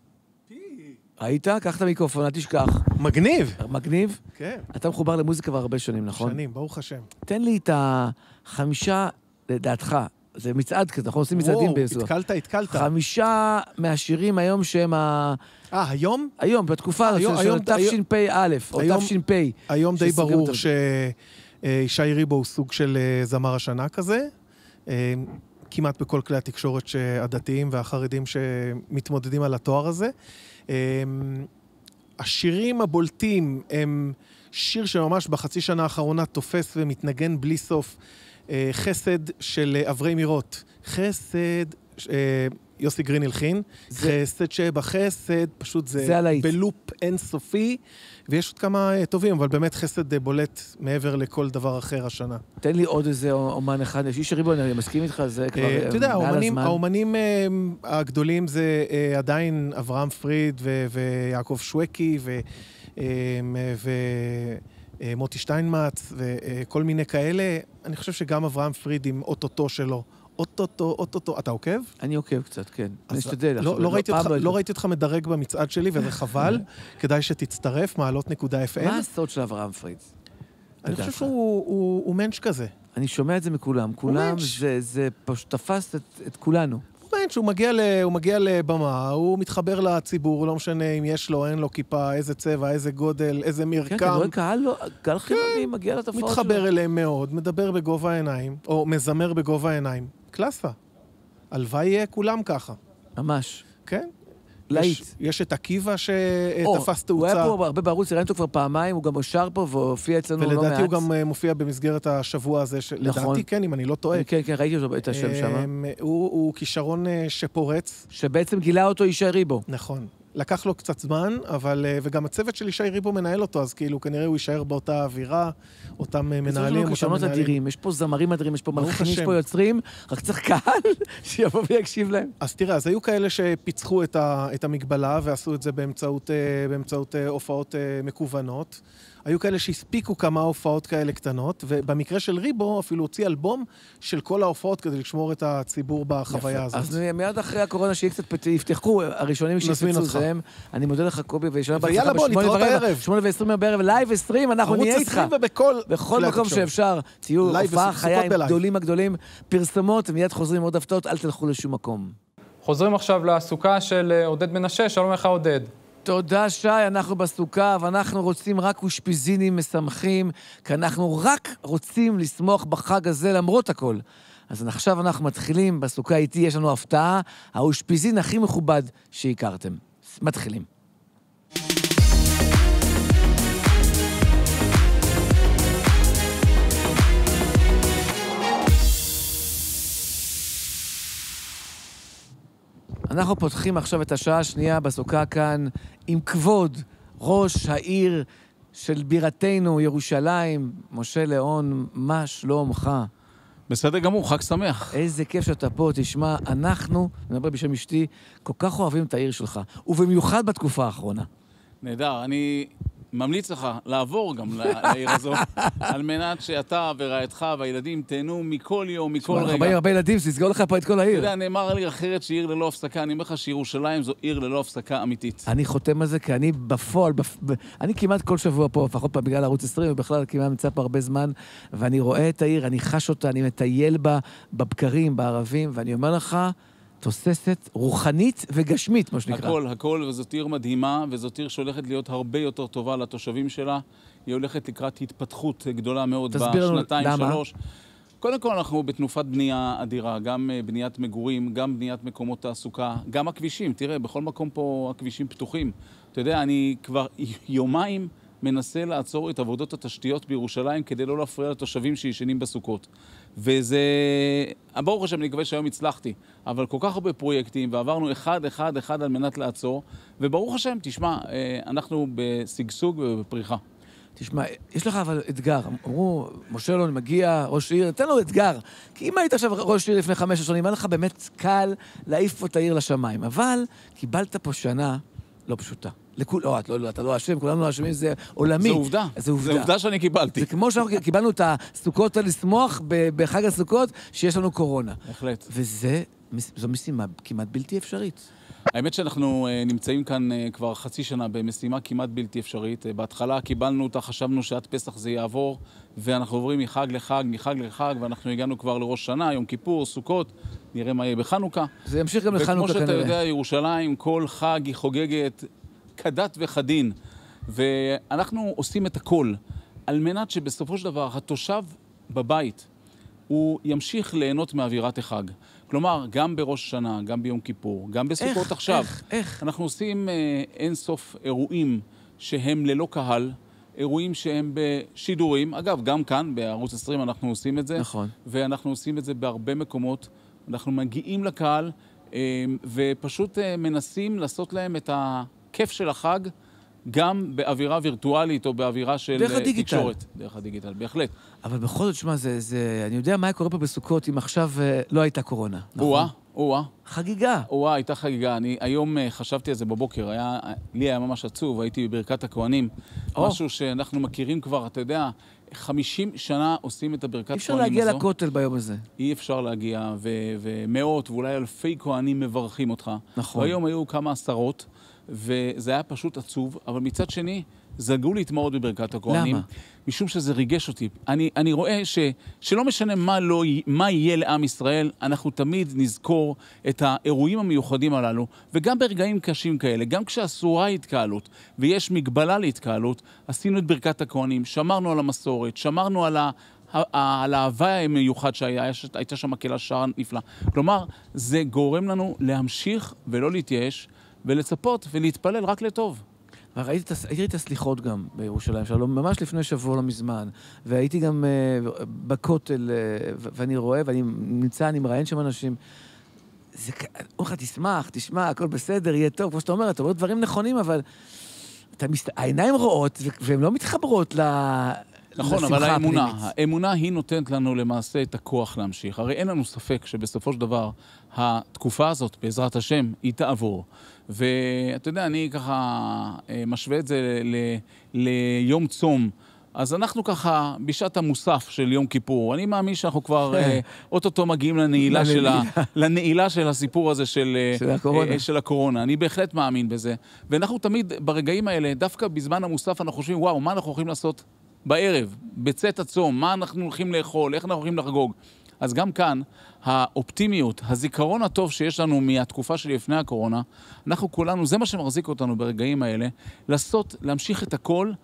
היית? קח את המיקרופון, אל תשכח. מגניב. מגניב? כן. אתה מחובר למוזיקה כבר הרבה שנים, נכון? שנים, ברוך השם. תן לי את החמישה, לדעתך, זה מצעד כזה, אנחנו עושים מצעדים באיזו. וואו, התקלת, התקלת. חמישה מהשירים היום שהם ה... אה, היום? היום, בתקופה הזאת של תשפ"א, או תש"פ. היום די ברור ש... ישי ריבו הוא סוג של זמר השנה כזה, כמעט בכל כלי התקשורת הדתיים והחרדים שמתמודדים על התואר הזה. השירים הבולטים הם שיר שממש בחצי שנה האחרונה תופס ומתנגן בלי סוף, חסד של אברי מירות. חסד, יוסי גרין הלחין, חסד שבחסד, פשוט זה בלופ אינסופי, ויש עוד כמה טובים, אבל באמת חסד בולט מעבר לכל דבר אחר השנה. תן לי עוד איזה אומן אחד, ישי ריבו, אני מסכים איתך, זה כבר מעל הזמן. אתה יודע, האומנים הגדולים זה עדיין אברהם פריד ויעקב שווקי ומוטי שטיינמץ וכל מיני כאלה. אני חושב שגם אברהם פריד עם אוטוטו שלו, אוטוטו, אוטוטו. אתה עוקב? אני עוקב קצת, כן. אני אשתדל. לא ראיתי אותך מדרג במצעד שלי, וזה חבל. כדאי שתצטרף, מעלות נקודה אף אם. מה הסוד של אברהם פריד? אני חושב שהוא מנש כזה. אני שומע את זה מכולם. כולם, זה פשוט תפס את כולנו. הוא מנש, הוא מגיע לבמה, הוא מתחבר לציבור, לא משנה אם יש לו, אין לו כיפה, איזה צבע, איזה גודל, איזה מרקם. כן, כן, קהל, קהל חילוני מגיע לתופעות שלו. מתחבר אליהם מאוד, מדבר בגובה העיניים, או מזמר בגובה העיניים. קלאסה. הלוואי יהיה כולם ככה. ממש. כן. להיט. יש, יש את עקיבא שתפס תאוצה. הוא היה פה הרבה בערוץ, ראינו אותו כבר פעמיים, הוא גם הושר פה והופיע אצלנו לא מעט. ולדעתי הוא גם מופיע במסגרת השבוע הזה, לדעתי כן, אם אני לא טועה. כן, כן, ראיתי אותו את השם שם. הוא, הוא כישרון שפורץ. שבעצם גילה אותו ישי ריבו. נכון. לקח לו קצת זמן, אבל, וגם הצוות של ישי ריבו מנהל אותו, אז כאילו כנראה הוא יישאר באותה אווירה, אותם מנהלים, אותם כישרונות אדירים, יש פה זמרים אדירים, יש פה מלחינים, יש פה יוצרים, רק צריך קהל שיבוא ויקשיב להם. אז תראה, אז היו כאלה שפיצחו את, ה, את המגבלה, ועשו את זה באמצעות, באמצעות הופעות מקוונות. היו כאלה שהספיקו כמה הופעות כאלה קטנות, ובמקרה של ריבו אפילו הוציא אלבום של כל ההופעות כדי לשמור את הציבור בחוויה הזאת. אז מיד אחרי הקורונה שיהיה קצת יפתחו, הראשונים שיפצו זהם. אני מודה לך קובי, וישנה ויאללה בוא, נתראות הערב. שמונה ועשרים בערב, לייב עשרים, אנחנו נהיה איתך. ערוץ עשרים ובכל... בכל מקום שאפשר. תהיו הופעה חיה עם גדולים הגדולים, פרסמות, ומיד חוזרים עוד הפתעות, אל תלכו לשום מקום. חוזרים עכשיו לסוכה של עודד מנשה, שלום לך עודד. תודה שי, אנחנו בסוכה, ואנחנו רוצים רק אושפיזינים משמחים, כי אנחנו רק רוצים לשמוח בחג הזה למרות הכל. אז עכשיו אנחנו מתחילים, בסוכה איתי יש לנו הפתעה, האושפיזין הכי מכובד שהכרתם. מתחילים. אנחנו פותחים עכשיו את השעה השנייה בסוכה כאן עם כבוד ראש העיר של בירתנו ירושלים, משה ליאון, מה שלומך? בסדר גמור, חג שמח. איזה כיף שאתה פה, תשמע, אנחנו, נדבר בשם אשתי, כל כך אוהבים את העיר שלך, ובמיוחד בתקופה האחרונה. נהדר, אני ממליץ לך לעבור גם לעיר הזו, על מנת שאתה ורעייתך והילדים תהנו מכל יום, מכל רגע. הרבה הרבה ילדים, שתסגור לך פה את כל העיר. אתה יודע, נאמר לי אחרת שעיר ללא הפסקה, אני אומר לך שירושלים זו עיר ללא הפסקה אמיתית. אני חותם על זה, כי אני בפועל, אני כמעט כל שבוע פה, לפחות פעם בגלל ערוץ עשרים, ובכלל כמעט נמצא פה הרבה זמן, ואני רואה את העיר, אני חש אותה, אני מטייל בה, בבקרים, בערבים, ואני אומר לך, תוססת, רוחנית וגשמית, מה שנקרא. הכל, הכל, וזאת עיר מדהימה, וזאת עיר שהולכת להיות הרבה יותר טובה לתושבים שלה. היא הולכת לקראת התפתחות גדולה מאוד בשנתיים, שלוש. קודם כל אנחנו בתנופת בנייה אדירה, גם בניית מגורים, גם בניית מקומות תעסוקה, גם הכבישים. תראה, בכל מקום פה הכבישים פתוחים. אתה יודע, אני כבר יומיים מנסה לעצור את עבודות התשתיות בירושלים כדי לא להפריע לתושבים שישנים בסוכות. וזה, ברוך השם, אני מקווה שהיום הצלחתי, אבל כל כך הרבה פרויקטים, ועברנו אחד, אחד, אחד על מנת לעצור, וברוך השם, תשמע, אנחנו בסגסוג ובפריחה. תשמע, יש לך אבל אתגר. אמרו, משה ליאון מגיע, ראש עיר, תן לו אתגר. כי אם היית עכשיו ראש עיר לפני חמש שנים, היה לך באמת קל להעיף את העיר לשמיים. אבל קיבלת פה שנה לא פשוטה. לכול, לא, לא, אתה לא אשם, כולנו לא אשמים, זה עולמי. זה עובדה. זה עובדה. זה עובדה שאני קיבלתי. זה כמו שאנחנו קיבלנו את הסוכות לשמוח בחג הסוכות, שיש לנו קורונה. בהחלט. וזה, זו משימה כמעט בלתי אפשרית. האמת שאנחנו נמצאים כאן כבר חצי שנה במשימה כמעט בלתי אפשרית. בהתחלה קיבלנו אותה, חשבנו שעד פסח זה יעבור, ואנחנו עוברים מחג לחג, מחג לחג, ואנחנו הגענו כבר לראש שנה, יום כיפור, סוכות, נראה מה יהיה בחנוכה. זה ימשיך גם לחנוכה כנראה. וכמו שאתה יודע, ירושלים, כל חג היא חוגגת כדת וחדין, ואנחנו עושים את הכל על מנת שבסופו של דבר התושב בבית הוא ימשיך ליהנות מאווירת החג. כלומר, גם בראש השנה, גם ביום כיפור, גם בסוכות איך, עכשיו. איך, איך? אנחנו עושים אה, אין סוף אירועים שהם ללא קהל, אירועים שהם בשידורים. אגב, גם כאן, בערוץ עשרים אנחנו עושים את זה. נכון. ואנחנו עושים את זה בהרבה מקומות. אנחנו מגיעים לקהל, אה, ופשוט אה, מנסים לעשות להם את הכיף של החג, גם באווירה וירטואלית או באווירה של דרך הדיגיטל. תקשורת. דרך הדיגיטל, בהחלט. אבל בכל זאת, שמה, זה, זה, אני יודע מה היה קורה פה בסוכות אם עכשיו לא הייתה קורונה. או-אה, או-אה. חגיגה. או-אה, הייתה חגיגה. אני היום חשבתי על זה בבוקר, היה, לי היה ממש עצוב, הייתי בברכת הכהנים. או. משהו שאנחנו מכירים כבר, אתה יודע, חמישים שנה עושים את הברכת כהנים הזו. אי אפשר להגיע לכותל ביום הזה. אי אפשר להגיע, ו- ומאות ואולי אלפי כהנים מברכים אותך. נכון. והיום היו כמה עשרות, וזה היה פשוט עצוב, אבל מצד שני, זלגו להתמאות בברכת הכהנים. למה? משום שזה ריגש אותי. אני, אני רואה ש, שלא משנה מה, לא, מה יהיה לעם ישראל, אנחנו תמיד נזכור את האירועים המיוחדים הללו, וגם ברגעים קשים כאלה, גם כשאסורה התקהלות, ויש מגבלה להתקהלות, עשינו את ברכת הכהנים, שמרנו על המסורת, שמרנו על ה... על ההוואי המיוחד שהיה, הייתה שם מקהלה שער נפלא. כלומר, זה גורם לנו להמשיך ולא להתייאש, ולצפות ולהתפלל רק לטוב. ראיתי את הסליחות גם בירושלים שלום, ממש לפני שבוע לא מזמן, והייתי גם uh, בכותל, uh, ואני רואה, ואני נמצא, אני מראיין שם אנשים, זה, אוכל, תשמח, תשמע, הכל בסדר, יהיה טוב, כמו שאתה אומר, אתה אומר דברים נכונים, אבל אתה מסת... העיניים רואות, והן לא מתחברות ל... נכון, אבל האמונה, האמונה היא נותנת לנו למעשה את הכוח להמשיך. הרי אין לנו ספק שבסופו של דבר התקופה הזאת, בעזרת השם, היא תעבור. ואתה יודע, אני ככה משווה את זה ל- ל- ליום צום. אז אנחנו ככה בשעת המוסף של יום כיפור. אני מאמין שאנחנו כבר אוטוטו מגיעים לנעילה של ה- לנעילה של הסיפור הזה של, של הקורונה. של הקורונה. אני בהחלט מאמין בזה. ואנחנו תמיד ברגעים האלה, דווקא בזמן המוסף, אנחנו חושבים, וואו, מה אנחנו הולכים לעשות בערב, בצאת הצום, מה אנחנו הולכים לאכול, איך אנחנו הולכים לחגוג. אז גם כאן, האופטימיות, הזיכרון הטוב שיש לנו מהתקופה של לפני הקורונה, אנחנו כולנו, זה מה שמחזיק אותנו ברגעים האלה, לעשות, להמשיך את הכל,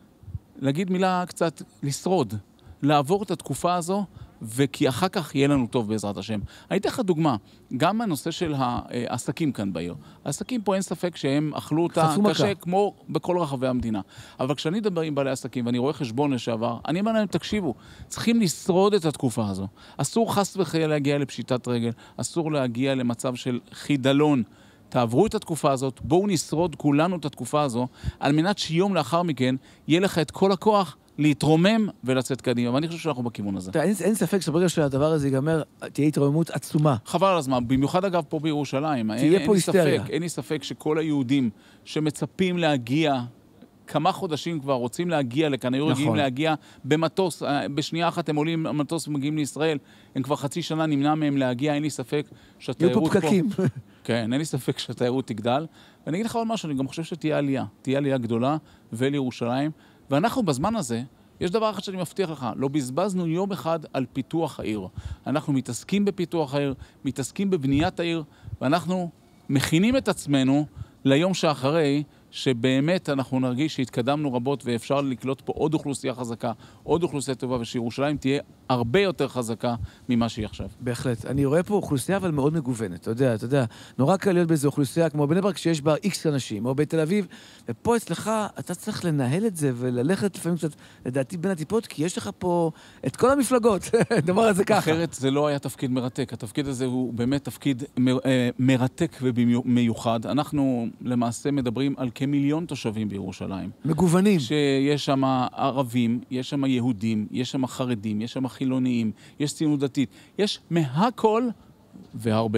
להגיד מילה קצת, לשרוד, לעבור את התקופה הזו, וכי אחר כך יהיה לנו טוב בעזרת השם. אני אתן לך דוגמה, גם הנושא של העסקים כאן בעיר. העסקים פה אין ספק שהם אכלו אותה קשה כמו בכל רחבי המדינה. אבל כשאני מדבר עם בעלי עסקים ואני רואה חשבון לשעבר, אני אומר להם, תקשיבו, צריכים לשרוד את התקופה הזו. אסור חס וחלילה להגיע לפשיטת רגל, אסור להגיע למצב של חידלון. תעברו את התקופה הזאת, בואו נשרוד כולנו את התקופה הזו, על מנת שיום לאחר מכן יהיה לך את כל הכוח להתרומם ולצאת קדימה, ואני חושב שאנחנו בכיוון הזה. אין, אין ספק שברגע שהדבר הזה ייגמר, תהיה התרוממות עצומה. חבל על הזמן, במיוחד אגב פה בירושלים. תהיה אין, פה אין היסטריה. ספק, אין לי ספק שכל היהודים שמצפים להגיע, כמה חודשים כבר רוצים להגיע לכאן, היו רגילים להגיע במטוס, בשנייה אחת הם עולים במטוס ומגיעים לישראל, הם כבר חצי שנה נמנע מהם להגיע, אין לי ספק שהתיירות פה... יהיו פה פקקים. כן, אין לי ספק שהתיירות תגדל. ואני אגיד לך עוד משהו, אני גם חושב שתהיה עלייה, תהיה עלייה גדולה ולירושלים. ואנחנו בזמן הזה, יש דבר אחד שאני מבטיח לך, לא בזבזנו יום אחד על פיתוח העיר. אנחנו מתעסקים בפיתוח העיר, מתעסקים בבניית העיר, ואנחנו מכינים את עצמנו ליום שאחרי, שבאמת אנחנו נרגיש שהתקדמנו רבות ואפשר לקלוט פה עוד אוכלוסייה חזקה, עוד אוכלוסייה טובה, ושירושלים תהיה הרבה יותר חזקה ממה שהיא עכשיו. בהחלט. אני רואה פה אוכלוסייה אבל מאוד מגוונת, אתה יודע, אתה יודע, נורא קל להיות באיזו אוכלוסייה כמו בני ברק שיש בה איקס אנשים, או בתל אביב, ופה אצלך אתה צריך לנהל את זה וללכת לפעמים קצת, לדעתי בין הטיפות, כי יש לך פה את כל המפלגות, דבר הזה ככה. אחרת זה לא היה תפקיד מרתק, התפקיד הזה הוא באמת תפקיד מ- מרתק ומיוחד. אנחנו למעשה מדברים על כמיליון תושבים בירושלים. מגוונים. שיש שם ערבים, יש שם יהודים, יש שם חרדים, יש שם חילוניים, יש ציונות דתית. יש מהכל והרבה.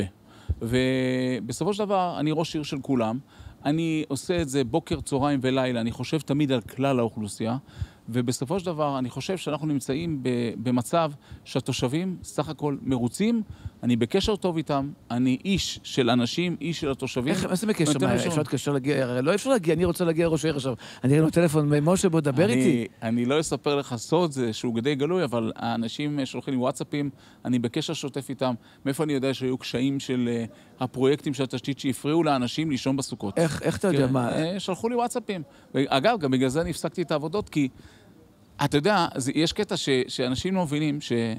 ובסופו של דבר, אני ראש עיר של כולם. אני עושה את זה בוקר, צהריים ולילה. אני חושב תמיד על כלל האוכלוסייה. ובסופו של דבר, אני חושב שאנחנו נמצאים במצב שהתושבים סך הכל מרוצים, אני בקשר טוב איתם, אני איש של אנשים, איש של התושבים. איך זה בקשר? מה, אפשר להתקשר להגיע? לא אפשר להגיע, אני רוצה להגיע לראש העיר עכשיו. אני אראה לו טלפון, משה, בוא דבר איתי. אני לא אספר לך סוד, זה שהוא גדי גלוי, אבל האנשים שולחים לי וואטסאפים, אני בקשר שוטף איתם. מאיפה אני יודע שהיו קשיים של הפרויקטים של התשתית שהפריעו לאנשים לישון בסוכות? איך אתה יודע מה? שלחו לי וואטסאפים. אגב, גם בגלל זה אני הפסקתי את העבודות, כי אתה יודע, יש קטע שאנשים לא מבינים,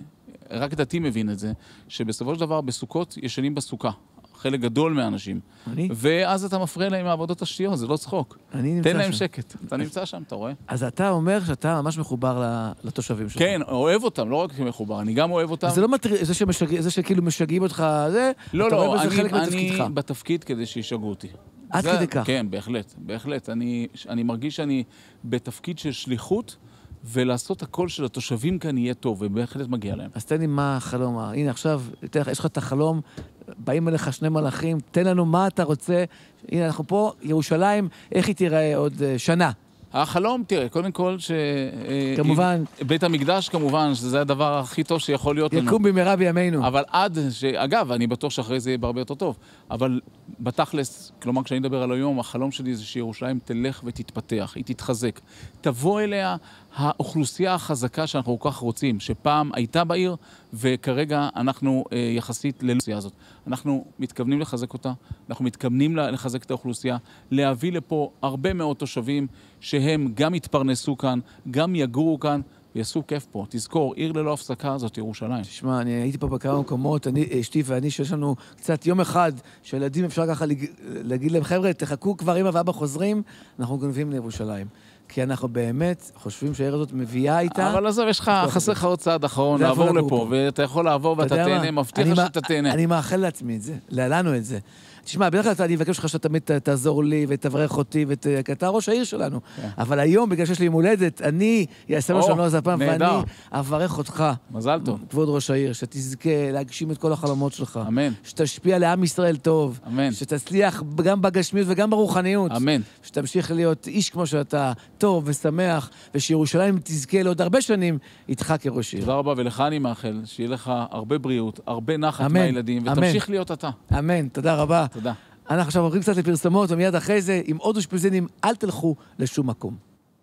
שרק דתי מבין את זה, שבסופו של דבר בסוכות ישנים בסוכה. חלק גדול מהאנשים. אני? ואז אתה מפריע להם מעבודות השתיות, זה לא צחוק. תן להם שקט. אתה נמצא שם, אתה רואה? אז אתה אומר שאתה ממש מחובר לתושבים שלך. כן, אוהב אותם, לא רק מחובר, אני גם אוהב אותם. זה לא מטריד, זה שכאילו משגעים אותך, זה... לא, לא, אני בתפקיד כדי שישגעו אותי. עד כדי כך? כן, בהחלט, בהחלט. אני מרגיש שאני בתפקיד של שליחות, ולעשות הכל של התושבים כאן יהיה טוב, ובהחלט מגיע להם. אז תן לי מה החלום. הנה, עכשיו, יש לך את החלום, באים אליך שני מלאכים, תן לנו מה אתה רוצה. הנה, אנחנו פה, ירושלים, איך היא תיראה עוד שנה? החלום, תראה, קודם כל ש... כמובן. בית המקדש, כמובן, שזה הדבר הכי טוב שיכול להיות לנו. יקום במהרה בימינו. אבל עד ש... אגב, אני בטוח שאחרי זה יהיה הרבה יותר טוב. אבל בתכלס, כלומר, כשאני מדבר על היום, החלום שלי זה שירושלים תלך ותתפתח, היא תתחזק. תבוא אליה האוכלוסייה החזקה שאנחנו כל כך רוצים, שפעם הייתה בעיר, וכרגע אנחנו אה, יחסית לאוכלוסייה הזאת. אנחנו מתכוונים לחזק אותה, אנחנו מתכוונים לחזק את האוכלוסייה, להביא לפה הרבה מאוד תושבים שהם גם יתפרנסו כאן, גם יגורו כאן, ויעשו כיף פה. תזכור, עיר ללא הפסקה זאת ירושלים. תשמע, אני הייתי פה בכמה מקומות, אני, אשתי ואני, שיש לנו קצת יום אחד, שהילדים אפשר ככה להגיד להם, חבר'ה, תחכו כבר אמא ואבא חוזרים, אנחנו גונבים לירושלים. כי אנחנו באמת חושבים שהעיר הזאת מביאה איתה... אבל עזוב, יש לך, חסר לך עוד צעד אחרון, לעבור לפה, ואתה יכול לעבור ואתה תהנה, מבטיח לך שאתה תהנה. אני מאחל לעצמי את זה, לנו את זה. תשמע, בדרך כלל אני אבקש לך שאתה תמיד תעזור לי ותברך אותי, כי אתה ראש העיר שלנו. אבל היום, בגלל שיש לי מולדת, אני אעשה מה שאני לא עושה פעם, ואני אברך אותך. מזל טוב. כבוד ראש העיר, שתזכה להגשים את כל החלומות שלך. אמן. שתשפיע לעם ישראל טוב. אמן. שתצליח גם בגשמיות וגם ברוחניות. אמן. שתמשיך להיות איש כמו שאתה, טוב ושמח, ושירושלים תזכה לעוד הרבה שנים איתך כראש עיר. תודה רבה, ולך אני מאחל שיהיה לך הרבה בריאות, הרבה נחת מהילדים, ותמשיך להיות אתה. אמן, תודה רבה. תודה. אנחנו עכשיו עוברים קצת לפרסומות, ומיד אחרי זה, עם עוד אושפיזינים, אל תלכו לשום מקום.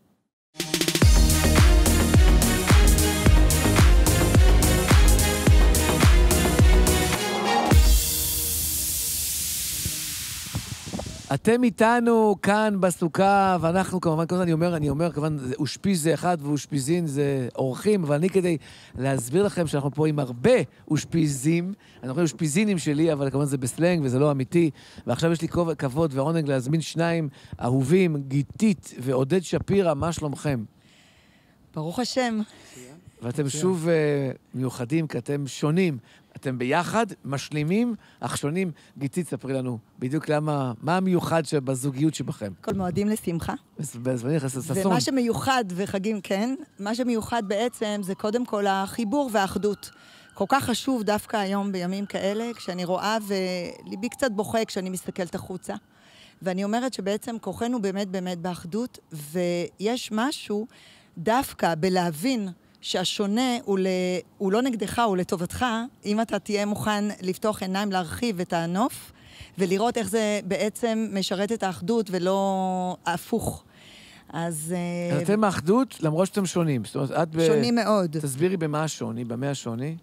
אתם איתנו כאן בסוכה, ואנחנו כמובן, כל הזמן אני אומר, אני אומר, כמובן, אושפיז זה אחד ואושפיזין זה אורחים, אבל אני כדי להסביר לכם שאנחנו פה עם הרבה אושפיזים, אני אומר אושפיזינים שלי, אבל כמובן זה בסלנג וזה לא אמיתי, ועכשיו יש לי כבוד ועונג להזמין שניים אהובים, גיתית ועודד שפירא, מה שלומכם? ברוך השם. ואתם שוב מיוחדים, כי אתם שונים. אתם ביחד, משלימים, אך שונים. גיתית, ספרי לנו, בדיוק למה, מה המיוחד שבזוגיות שבכם? כל מועדים לשמחה. בזמניך, ססון. ומה שמיוחד, וחגים כן, מה שמיוחד בעצם זה קודם כל החיבור והאחדות. כל כך חשוב דווקא היום בימים כאלה, כשאני רואה וליבי קצת בוכה כשאני מסתכלת החוצה. ואני אומרת שבעצם כוחנו באמת באמת באחדות, ויש משהו דווקא בלהבין שהשונה הוא, ל... הוא לא נגדך, הוא לטובתך, אם אתה תהיה מוכן לפתוח עיניים, להרחיב את הנוף, ולראות איך זה בעצם משרת את האחדות ולא הפוך. אז... אז אתם האחדות, למרות שאתם שונים. זאת אומרת, את ב... שונים מאוד. תסבירי במה השוני, במה השוני?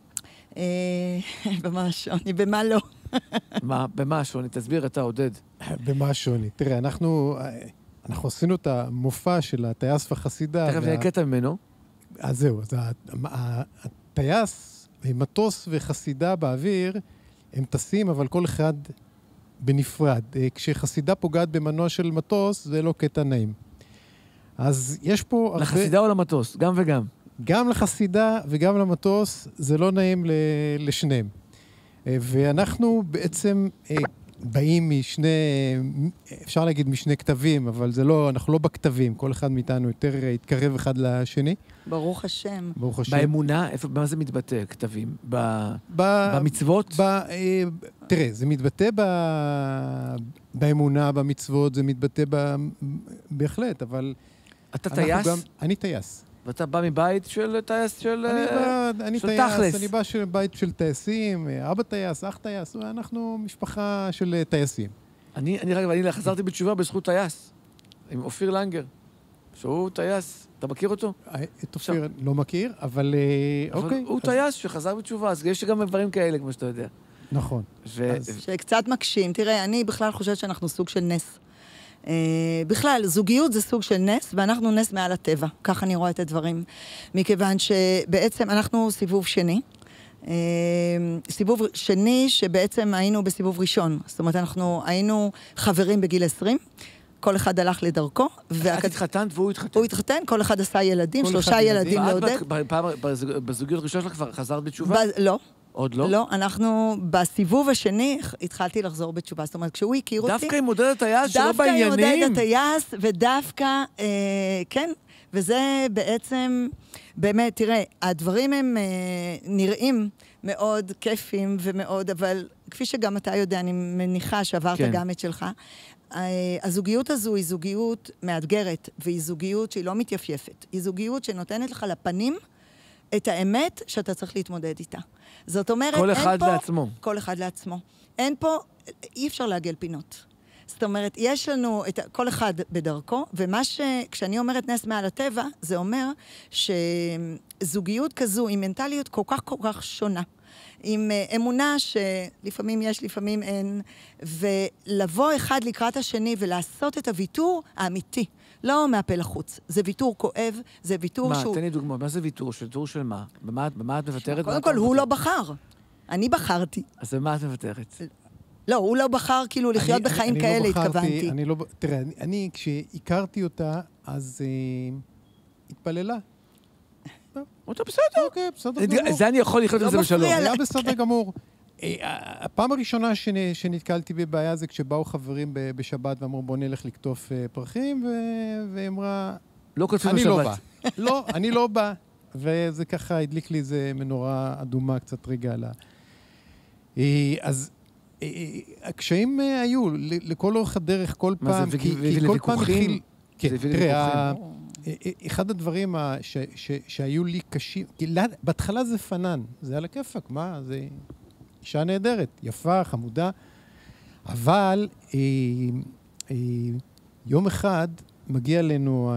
במה השוני, במה לא. מה, במה השוני? תסביר אתה, עודד. במה השוני? תראה, אנחנו, אנחנו עשינו את המופע של הטייס והחסידה. תכף נהיה קטע ממנו. אז זהו, אז הטייס, מטוס וחסידה באוויר, הם טסים, אבל כל אחד בנפרד. כשחסידה פוגעת במנוע של מטוס, זה לא קטע נעים. אז יש פה... לחסידה הרבה... או למטוס? גם וגם? גם לחסידה וגם למטוס, זה לא נעים לשניהם. ואנחנו בעצם באים משני, אפשר להגיד משני כתבים, אבל זה לא, אנחנו לא בכתבים, כל אחד מאיתנו יותר התקרב אחד לשני. ברוך השם. ברוך השם. באמונה, איפה, במה זה מתבטא, כתבים? ב... ב... במצוות? ב... תראה, זה מתבטא ב... באמונה, במצוות, זה מתבטא ב... בהחלט, אבל... אתה טייס? גם... אני טייס. ואתה בא מבית של טייס של... אני בא, אני של טייס, תכלס. אני בא של בית של טייסים, אבא טייס, אח טייס, אנחנו משפחה של טייסים. אני, אני, אני חזרתי בתשובה בזכות טייס, עם אופיר לנגר, שהוא טייס. אתה מכיר אותו? את אופיר לא מכיר, אבל אוקיי. הוא טייס שחזר בתשובה, אז יש גם דברים כאלה, כמו שאתה יודע. נכון. שקצת מקשים. תראה, אני בכלל חושבת שאנחנו סוג של נס. בכלל, זוגיות זה סוג של נס, ואנחנו נס מעל הטבע. כך אני רואה את הדברים. מכיוון שבעצם אנחנו סיבוב שני. סיבוב שני שבעצם היינו בסיבוב ראשון. זאת אומרת, אנחנו היינו חברים בגיל עשרים. כל אחד הלך לדרכו. את התחתנת והוא התחתן. הוא התחתן, כל אחד עשה ילדים, שלושה ילדים לעודד. בזוגיות ראשון שלך כבר חזרת בתשובה? לא. עוד לא? לא, אנחנו בסיבוב השני התחלתי לחזור בתשובה. זאת אומרת, כשהוא הכיר אותי... דווקא עם עודד הטייס שלא בעניינים. דווקא עם עודד הטייס, ודווקא, כן, וזה בעצם, באמת, תראה, הדברים הם נראים מאוד כיפים ומאוד, אבל כפי שגם אתה יודע, אני מניחה שעברת גם את שלך, הזוגיות הזו היא זוגיות מאתגרת, והיא זוגיות שהיא לא מתייפייפת. היא זוגיות שנותנת לך לפנים את האמת שאתה צריך להתמודד איתה. זאת אומרת, כל אחד לעצמו. כל אחד לעצמו. אין פה, אי אפשר לעגל פינות. זאת אומרת, יש לנו את כל אחד בדרכו, ומה ש... כשאני אומרת נס מעל הטבע, זה אומר שזוגיות כזו עם מנטליות כל כך כל כך שונה. עם אמונה שלפעמים יש, לפעמים אין, ולבוא אחד לקראת השני ולעשות את הוויתור האמיתי. לא מהפה לחוץ. זה ויתור כואב, זה ויתור שהוא... מה, תן לי דוגמא, מה זה ויתור? ויתור של מה? במה את מוותרת? קודם כל, הוא לא בחר. אני בחרתי. אז במה את מוותרת? לא, הוא לא בחר כאילו לחיות בחיים כאלה, התכוונתי. אני לא בחרתי, תראה, אני, כשהכרתי אותה, אז התפללה. אותה בסדר. אוקיי, בסדר גמור. זה אני יכול לחיות עם זה בשלום. היה בסדר גמור. הפעם הראשונה שנתקלתי בבעיה זה כשבאו חברים בשבת ואמרו בוא נלך לקטוף פרחים, ואמרה, לא כותבים בשבת. לא, אני לא בא. וזה ככה הדליק לי איזה מנורה אדומה קצת רגע עלה. אז הקשיים היו לכל אורך הדרך, כל פעם, כי כל פעם התחיל... כן, תראה, אחד הדברים שהיו לי קשים, בהתחלה זה פנן, זה על הכיפק, מה? זה אישה נהדרת, יפה, חמודה, אבל יום אחד מגיע לנו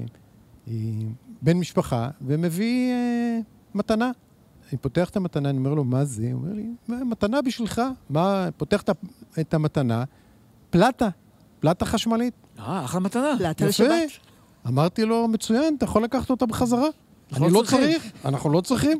בן משפחה ומביא מתנה. אני פותח את המתנה, אני אומר לו, מה זה? הוא אומר לי, מתנה בשבילך. מה? פותח את המתנה, פלטה, פלטה חשמלית. אה, אחלה מתנה. פלטה לשבת. אמרתי לו, מצוין, אתה יכול לקחת אותה בחזרה. אני לא צריך, אנחנו לא צריכים.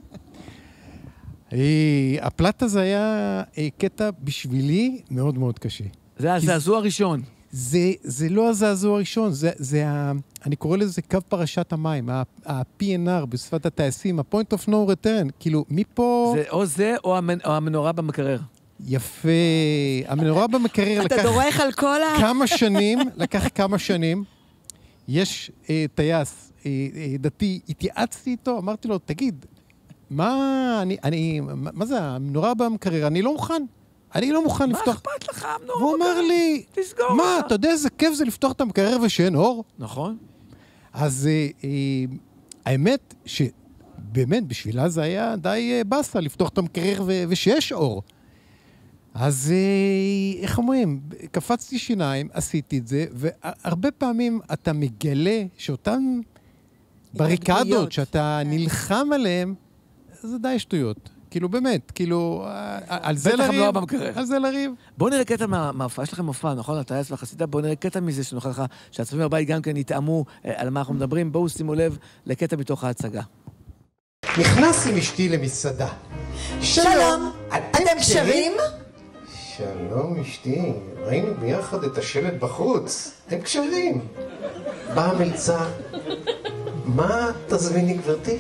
הפלטה זה היה קטע בשבילי מאוד מאוד קשה. זה הזעזוע הראשון. זה לא הזעזוע הראשון, זה, אני קורא לזה קו פרשת המים, ה-פי אן אר בשפת הטייסים, ה-point of no return, כאילו, מפה... זה או זה או המנורה במקרר. יפה. המנורה במקרר לקח... אתה דורך על כל ה... כמה שנים, לקח כמה שנים. יש טייס דתי, התייעצתי איתו, אמרתי לו, תגיד, מה אני, אני, מה זה, המנורה במקרר, אני לא מוכן. אני לא מוכן לפתוח... מה אכפת לך, המנורה? והוא אומר לי, תסגור. מה, אתה יודע איזה כיף זה לפתוח את המקרר ושאין אור? נכון. אז האמת שבאמת בשבילה זה היה די בסה לפתוח את המקרר ושיש אור. אז איך אומרים, קפצתי שיניים, עשיתי את זה, והרבה פעמים אתה מגלה שאותן בריקדות שאתה נלחם עליהן, זה די שטויות. כאילו באמת, כאילו, על זה לריב, על זה לריב. בואו נראה קטע מההופעה, יש לכם הופעה, נכון? הטייס והחסידה, בואו נראה קטע מזה שנוכל לך, שהצופים בבית גם כן יתאמו על מה אנחנו מדברים, בואו שימו לב לקטע מתוך ההצגה. נכנס עם אשתי למסעדה. שלום, אתם קשרים? שלום אשתי, ראינו ביחד את השלט בחוץ, הם קשרים. באה המלצר, מה תזמיני גברתי?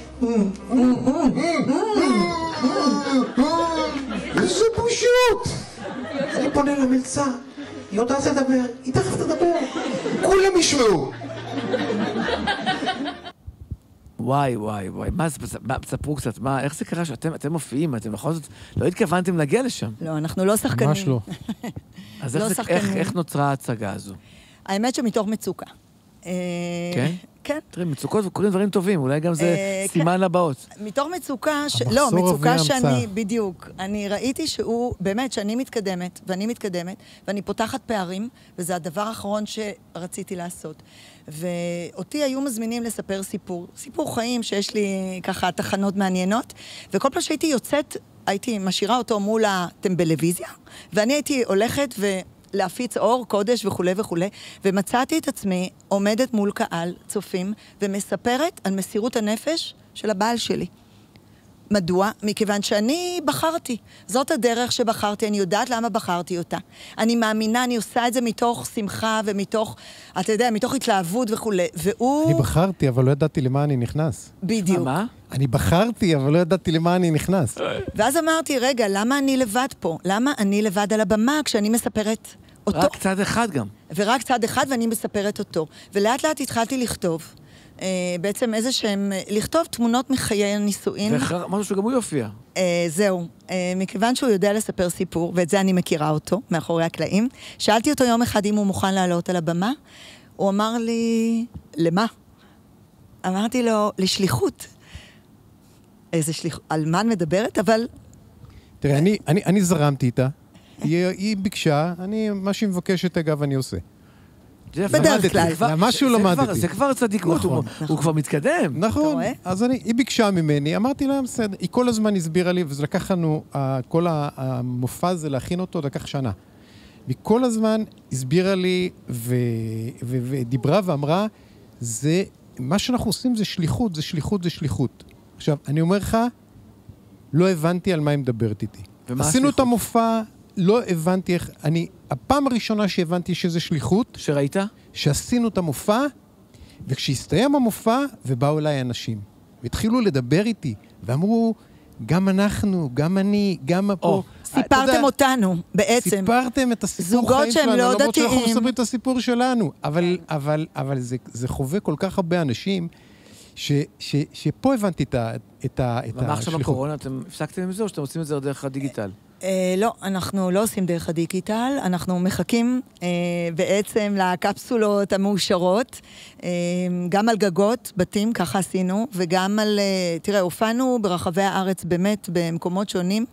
איזה בושות! אני פונה למלצר, היא יודעת לדבר, היא תכף תדבר, כולם ישמעו. וואי, וואי, וואי, מה זה, ספרו קצת, מה, איך זה קרה שאתם, אתם מופיעים, אתם בכל זאת, לא התכוונתם להגיע לשם? לא, אנחנו לא שחקנים. ממש לא. אז איך נוצרה ההצגה הזו? האמת שמתוך מצוקה. כן? כן. תראי, מצוקות וקוראים דברים טובים, אולי גם זה סימן לבאות. מתוך מצוקה, לא, מצוקה שאני, בדיוק, אני ראיתי שהוא, באמת, שאני מתקדמת, ואני מתקדמת, ואני פותחת פערים, וזה הדבר האחרון שרציתי לעשות. ואותי היו מזמינים לספר סיפור, סיפור חיים שיש לי ככה תחנות מעניינות, וכל פעם שהייתי יוצאת, הייתי משאירה אותו מול הטמבלוויזיה, ואני הייתי הולכת ו... להפיץ אור, קודש וכו' וכו', ומצאתי את עצמי עומדת מול קהל, צופים, ומספרת על מסירות הנפש של הבעל שלי. מדוע? מכיוון שאני בחרתי. זאת הדרך שבחרתי, אני יודעת למה בחרתי אותה. אני מאמינה, אני עושה את זה מתוך שמחה ומתוך, אתה יודע, מתוך התלהבות וכו'. והוא... אני בחרתי, אבל לא ידעתי למה אני נכנס. בדיוק. מה? אני בחרתי, אבל לא ידעתי למה אני נכנס. ואז אמרתי, רגע, למה אני לבד פה? למה אני לבד על הבמה כשאני מספרת אותו? רק צד אחד גם. ורק צד אחד ואני מספרת אותו. ולאט לאט התחלתי לכתוב. בעצם איזה שהם, לכתוב תמונות מחיי הנישואין. משהו שגם הוא יופיע. זהו. מכיוון שהוא יודע לספר סיפור, ואת זה אני מכירה אותו, מאחורי הקלעים, שאלתי אותו יום אחד אם הוא מוכן לעלות על הבמה, הוא אמר לי, למה? אמרתי לו, לשליחות. איזה שליחות, על מה מדברת, אבל... תראה, אני, אני, אני זרמתי איתה, היא, היא ביקשה, אני, מה שהיא מבקשת, אגב, אני עושה. בדרך כלל. משהו למדתי. זה כבר צדיקות, הוא כבר מתקדם. נכון, אז היא ביקשה ממני, אמרתי לה, בסדר, היא כל הזמן הסבירה לי, וזה לקח לנו, כל המופע הזה להכין אותו, לקח שנה. והיא כל הזמן הסבירה לי, ודיברה ואמרה, זה, מה שאנחנו עושים זה שליחות, זה שליחות, זה שליחות. עכשיו, אני אומר לך, לא הבנתי על מה היא מדברת איתי. עשינו את המופע, לא הבנתי איך, אני, הפעם הראשונה שהבנתי שזה שליחות, שראית? שעשינו את המופע, וכשהסתיים המופע, ובאו אליי אנשים, והתחילו לדבר איתי, ואמרו, גם אנחנו, גם אני, גם פה. סיפרתם אותנו, בעצם. סיפרתם את הסיפור חיים שלנו, לא למרות שאנחנו מספרים את הסיפור שלנו, אבל, אבל, אבל זה, זה חווה כל כך הרבה אנשים, ש, ש, שפה הבנתי את השליחות. ומה עכשיו בקורונה, אתם הפסקתם עם זה, או שאתם עושים את זה דרך הדיגיטל? לא, אנחנו לא עושים דרך הדיגיטל, אנחנו מחכים בעצם לקפסולות המאושרות, גם על גגות, בתים, ככה עשינו, וגם על, תראה, הופענו ברחבי הארץ באמת במקומות שונים,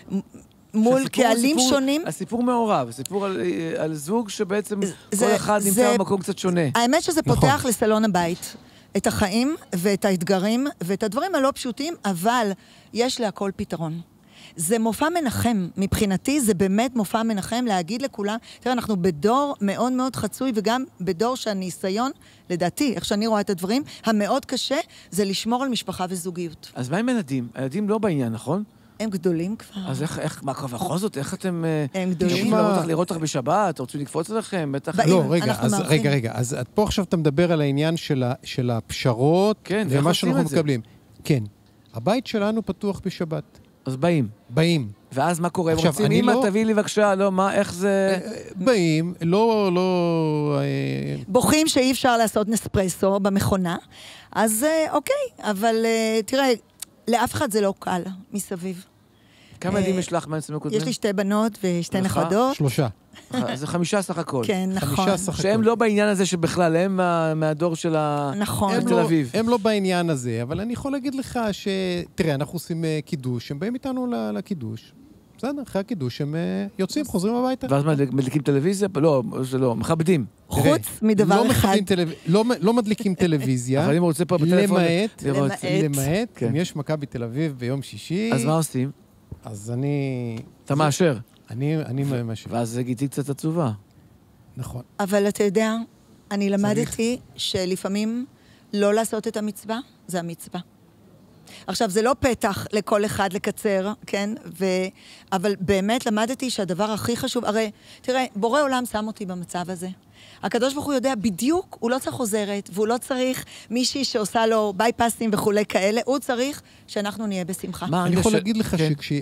מול קהלים שונים. הסיפור מעורב, הסיפור על, על זוג שבעצם כל אחד נמצא במקום קצת שונה. האמת שזה פותח לסלון הבית. את החיים ואת האתגרים ואת הדברים הלא פשוטים, אבל יש להכל פתרון. זה מופע מנחם, מבחינתי זה באמת מופע מנחם להגיד לכולם, תראה, אנחנו בדור מאוד מאוד חצוי, וגם בדור שהניסיון, לדעתי, איך שאני רואה את הדברים, המאוד קשה, זה לשמור על משפחה וזוגיות. אז מה עם ילדים? הילדים לא בעניין, נכון? הם גדולים כבר. אז איך, איך, מה, בכל זאת, איך אתם... הם גדולים. תשמע... לראות אותך בשבת, רוצים לקפוץ עליכם, בטח... לא, רגע, אז, רגע, רגע, אז פה עכשיו אתה מדבר על העניין של, ה, של הפשרות, כן, ומה שאנחנו מקבלים. כן, הבית שלנו פתוח בשבת. אז באים. באים. ואז מה קורה? עכשיו, רוצים, אמא, לא... תביא לי בבקשה, לא, מה, איך זה... באים, לא, לא... בוכים שאי אפשר לעשות נספרסו במכונה, אז אוקיי, אבל תראה, לאף אחד זה לא קל מסביב. כמה ילדים יש לך מהנצמים הקודמים? יש לי שתי בנות ושתי נכדות. שלושה. זה חמישה סך הכל. כן, נכון. שהם לא בעניין הזה שבכלל, הם מהדור של תל אביב. הם לא בעניין הזה, אבל אני יכול להגיד לך ש... תראה, אנחנו עושים קידוש, הם באים איתנו לקידוש. בסדר, אחרי הקידוש הם יוצאים, חוזרים הביתה. ואז מדליקים טלוויזיה? לא, זה לא, מכבדים. חוץ מדבר אחד. לא מדליקים טלוויזיה. אבל אם רוצה פה בטלפון... למעט, למעט, אם יש מכבי תל אביב ביום שישי... אז מה עושים? אז אני... אתה מאשר. אני, אני מאשר. ואז זה גיתי קצת עצובה. נכון. אבל אתה יודע, אני למדתי שלפעמים לא לעשות את המצווה, זה המצווה. עכשיו, זה לא פתח לכל אחד לקצר, כן? ו... אבל באמת למדתי שהדבר הכי חשוב, הרי, תראה, בורא עולם שם אותי במצב הזה. הקדוש ברוך הוא יודע בדיוק, הוא לא צריך עוזרת, והוא לא צריך מישהי שעושה לו בייפסים וכולי כאלה, הוא צריך שאנחנו נהיה בשמחה. אני יכול להגיד לך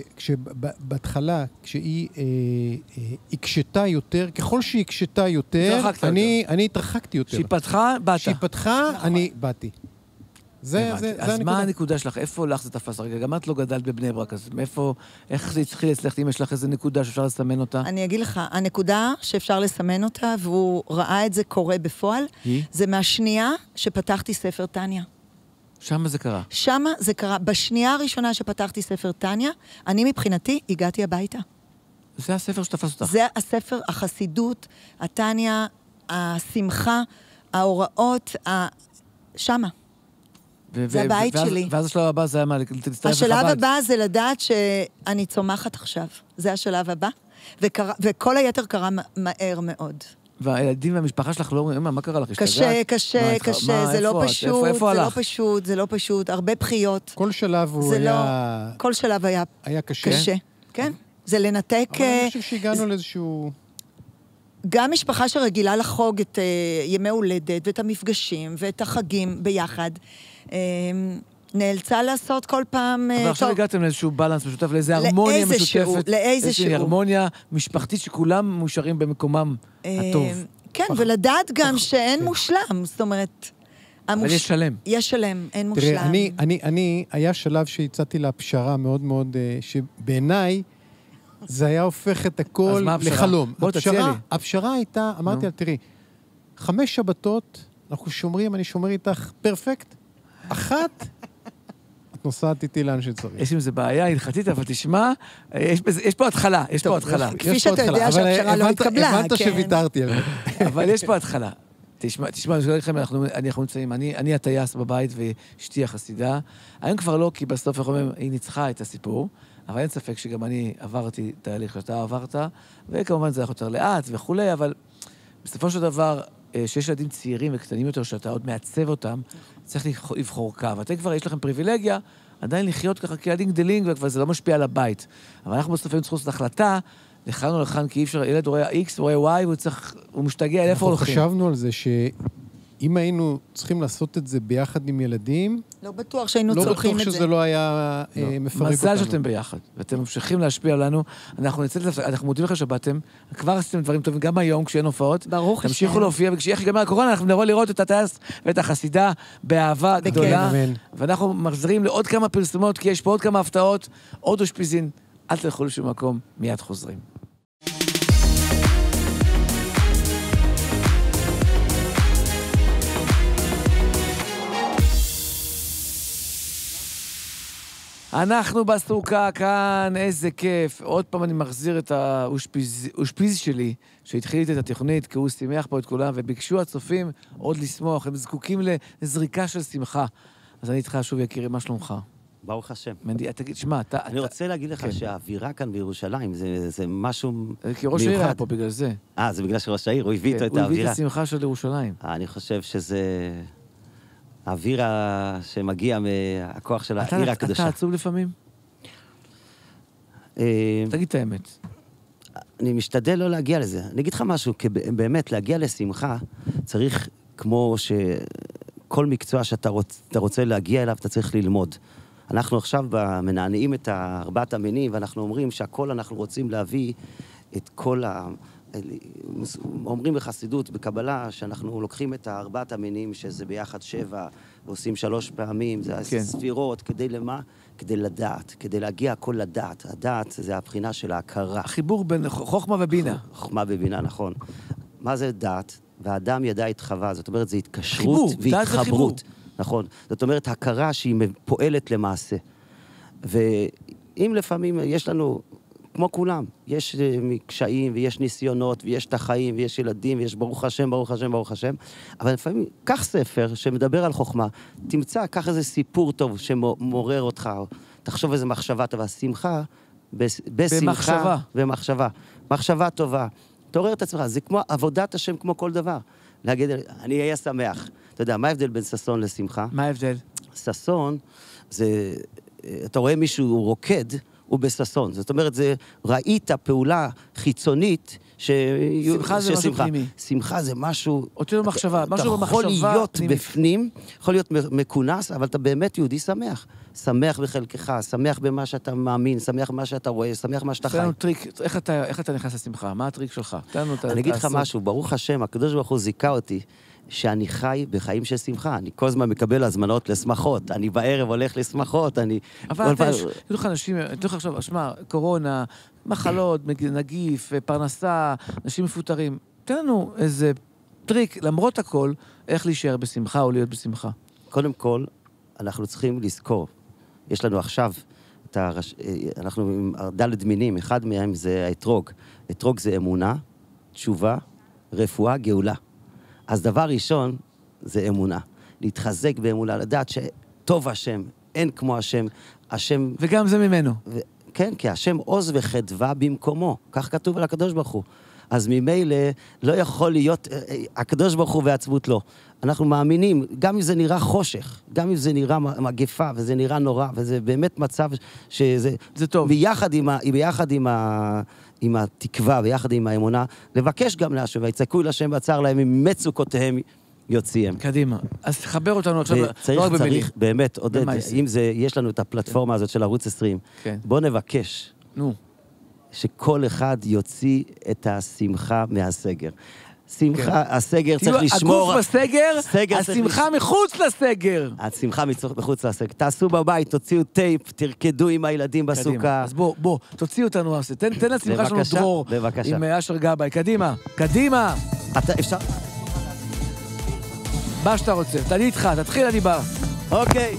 שבהתחלה, כשהיא הקשתה יותר, ככל שהיא הקשתה יותר, אני התרחקתי יותר. שהיא פתחה, באת. שהיא פתחה, אני באתי. זה, זה, זה אז מה הנקודה שלך? איפה לך זה תפס? רגע, גם את לא גדלת בבני ברק, אז מאיפה, איך זה התחיל אצלך, אם יש לך איזו נקודה שאפשר לסמן אותה? אני אגיד לך, הנקודה שאפשר לסמן אותה, והוא ראה את זה קורה בפועל, היא? זה מהשנייה שפתחתי ספר טניה. שמה זה קרה? שמה זה קרה. בשנייה הראשונה שפתחתי ספר טניה, אני מבחינתי הגעתי הביתה. זה הספר שתפס אותך? זה הספר, החסידות, הטניה, השמחה, ההוראות, ה... שמה. זה הבית שלי. ואז השלב הבא זה היה מה? השלב הבא זה לדעת שאני צומחת עכשיו. זה השלב הבא. וקרה, וכל היתר קרה מהר מאוד. והילדים והמשפחה שלך לא אומרים, מה קרה לך? קשה, קשה, קשה, זה לא פשוט, זה לא פשוט, זה לא פשוט, הרבה בחיות. כל שלב הוא היה... כל שלב היה... היה קשה? קשה, כן. זה לנתק... אבל אני חושב שהגענו לאיזשהו... גם משפחה שרגילה לחוג את ימי הולדת, ואת המפגשים, ואת החגים ביחד, נאלצה לעשות כל פעם... אבל עכשיו הגעתם לאיזשהו בלנס משותף, לאיזו הרמוניה משותפת. לאיזשהו. איזושהי הרמוניה משפחתית שכולם מאושרים במקומם הטוב. כן, ולדעת גם שאין מושלם, זאת אומרת... אבל יש שלם. יש שלם, אין מושלם. תראה, אני, אני, אני, היה שלב שהצעתי לה פשרה מאוד מאוד, שבעיניי זה היה הופך את הכל לחלום. בוא תציע לי. הפשרה הייתה, אמרתי לה, תראי, חמש שבתות, אנחנו שומרים, אני שומר איתך פרפקט, אחת, את נוסעת איתי לאן שצריך. יש עם זה בעיה הלכתית, אבל תשמע, יש פה התחלה, יש פה התחלה. כפי שאתה יודע שהפשרה לא התקבלה, הבנת שוויתרתי. אבל יש פה התחלה. תשמע, תשמע, אני שואל לכם, אנחנו נמצאים, אני הטייס בבית ואשתי החסידה. היום כבר לא, כי בסוף אנחנו אומרים, היא ניצחה את הסיפור, אבל אין ספק שגם אני עברתי תהליך שאתה עברת, וכמובן זה היה יותר לאט וכולי, אבל בסופו של דבר, שיש ילדים צעירים וקטנים יותר, שאתה עוד מעצב אותם, צריך לבחור קו. אתם כבר יש לכם פריבילגיה, עדיין לחיות ככה כילדים גדלים, וכבר זה לא משפיע על הבית. אבל אנחנו בסוף צריכים לעשות החלטה, לכאן או לכאן, כי אי אפשר, ילד רואה X, רואה Y, והוא צריך, הוא משתגע, איפה הולכים? אנחנו חשבנו על זה שאם היינו צריכים לעשות את זה ביחד עם ילדים, לא בטוח שהיינו צורכים את זה. לא בטוח שזה לא היה מפרק אותנו. מזל שאתם ביחד, ואתם ממשיכים להשפיע עלינו. אנחנו נצא לזה, אנחנו מודים לכם שבאתם, כבר עשיתם דברים טובים, גם היום כשאין הופעות. ברוך השם. תמשיכו להופיע, וכשיהיה גם הקורונה, אנחנו נבוא לראות את הטייס ואת החסידה באהבה גדולה. ואנחנו מחזירים לעוד כמה פרסומות, כי יש פה עוד כמה הפתעות, עוד אושפיזין. אל תלכו לשום מקום, מיד חוזרים. אנחנו בסוכה כאן, איזה כיף. עוד פעם אני מחזיר את האושפיז שלי, שהתחיל איתי את התוכנית, כי הוא שימח פה את כולם, וביקשו הצופים עוד לשמוח, הם זקוקים לזריקה של שמחה. אז אני איתך שוב יקירי, מה שלומך? ברוך השם. מנדי, תגיד, שמה, אתה... אני רוצה להגיד לך שהאווירה כאן בירושלים, זה משהו מיוחד. כי ראש העיר היה פה בגלל זה. אה, זה בגלל שראש העיר, הוא הביא איתו את האווירה. הוא הביא את השמחה של ירושלים. אני חושב שזה... האווירה שמגיע מהכוח של העיר הקדושה. אתה עצוב לפעמים? תגיד את האמת. אני משתדל לא להגיע לזה. אני אגיד לך משהו, כי באמת להגיע לשמחה צריך כמו שכל מקצוע שאתה רוצה להגיע אליו, אתה צריך ללמוד. אנחנו עכשיו מנענעים את ארבעת המינים, ואנחנו אומרים שהכל אנחנו רוצים להביא את כל ה... אומרים בחסידות, בקבלה, שאנחנו לוקחים את ארבעת המינים, שזה ביחד שבע, ועושים שלוש פעמים, זה כן. ספירות, כדי למה? כדי לדעת, כדי להגיע הכל לדעת. הדעת זה הבחינה של ההכרה. החיבור בין חוכמה ובינה. חוכמה ובינה, נכון. מה זה דעת? והאדם ידע את חווה, זאת אומרת, זה התקשרות והתחברות. נכון. זאת אומרת, הכרה שהיא פועלת למעשה. ואם לפעמים יש לנו... כמו כולם, יש קשיים ויש ניסיונות ויש את החיים ויש ילדים ויש ברוך השם, ברוך השם, ברוך השם, אבל לפעמים, קח ספר שמדבר על חוכמה, תמצא, קח איזה סיפור טוב שמעורר אותך, תחשוב איזה מחשבה טובה, שמחה, בשמחה ומחשבה, מחשבה טובה, תעורר את עצמך, זה כמו עבודת השם כמו כל דבר, להגיד, אני אהיה שמח, אתה יודע, מה ההבדל בין ששון לשמחה? מה ההבדל? ששון, זה, אתה רואה מישהו רוקד, הוא בססון. זאת אומרת, זה, ראית פעולה חיצונית ש... שמחה זה משהו פנימי. שמחה זה משהו... אותי במחשבה, משהו במחשבה פנימית. אתה יכול להיות בפנים, יכול להיות מכונס, אבל אתה באמת יהודי שמח. שמח בחלקך, שמח במה שאתה מאמין, שמח במה שאתה רואה, שמח במה שאתה חי. תן לנו טריק, איך אתה, איך אתה נכנס לשמחה? מה הטריק שלך? תן לנו את אני אגיד לך משהו, ברוך השם, הקדוש ברוך הוא זיכה אותי, שאני חי בחיים של שמחה. אני כל הזמן מקבל הזמנות לשמחות. אני בערב הולך לשמחות, אני... אבל יש לך אנשים, אני תוכל עכשיו, שמה, קורונה, מחלות, נגיף, פרנסה, אנשים מפוטרים. תן לנו איזה טריק, למרות הכל, איך להישאר בשמחה או להיות בשמחה. קודם כל, אנחנו צריכים לזכור. יש לנו עכשיו, אנחנו עם דלת מינים, אחד מהם זה האתרוג. אתרוג זה אמונה, תשובה, רפואה, גאולה. אז דבר ראשון, זה אמונה. להתחזק באמונה, לדעת שטוב השם, אין כמו השם, השם... וגם זה ממנו. ו... כן, כי השם עוז וחדווה במקומו. כך כתוב על הקדוש ברוך הוא. אז ממילא לא יכול להיות, הקדוש ברוך הוא ועצבות לא. אנחנו מאמינים, גם אם זה נראה חושך, גם אם זה נראה מגפה, וזה נראה נורא, וזה באמת מצב שזה... זה טוב. ביחד עם, ה, ביחד עם, ה, עם התקווה, ביחד עם האמונה, לבקש גם להשם, ויצעקו אל השם בצר להם, עם מצוקותיהם יוציאם. קדימה. אז תחבר אותנו עכשיו, לא רק במילים. צריך, באמת, עודד, אם זה, יש לנו את הפלטפורמה הזאת של ערוץ עשרים, בוא נבקש. נו. שכל אחד יוציא את השמחה מהסגר. שמחה, הסגר צריך לשמור... הגוף בסגר, השמחה מחוץ לסגר. השמחה מחוץ לסגר. תעשו בבית, תוציאו טייפ, תרקדו עם הילדים בסוכה. אז בוא, בוא, תוציאו אותנו, תן לשמחה שלנו דרור. בבקשה. עם אשר גבאי. קדימה, קדימה. אתה אפשר... מה שאתה רוצה, תני איתך, תתחיל, אני בא. אוקיי.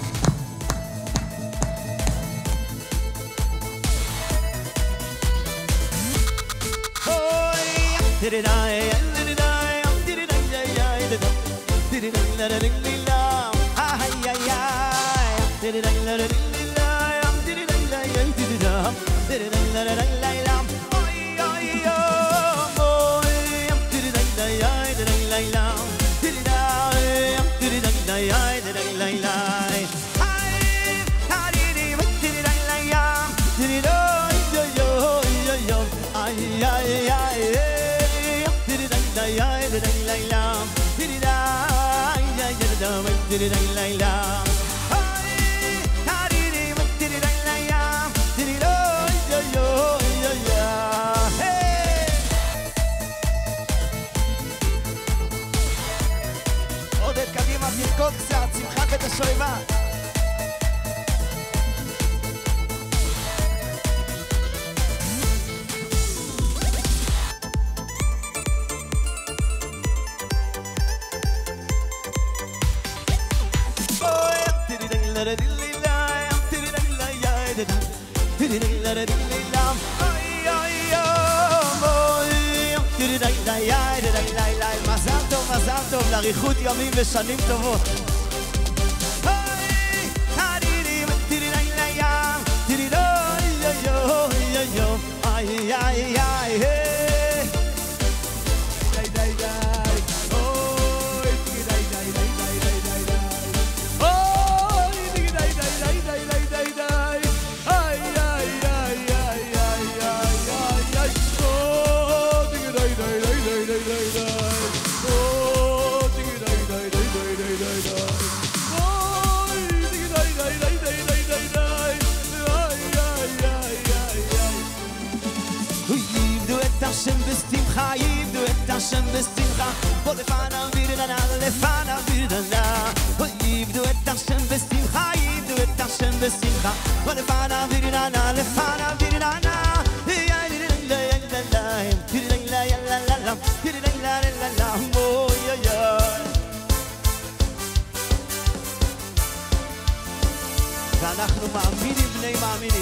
עודד קדימה, תרקוד קצת, שמחת בית השואבה. מזל טוב, מזל טוב, לאריכות ימים ושנים טובות. השם בשמחה, יבדו את השם בשמחה, בוא לפניו בירננה, לפניו בירננה. יבדו את השם בשמחה, יבדו את השם בשמחה, בוא לפניו בירננה, לפניו בירננה. ואנחנו מאמינים בני מאמינים.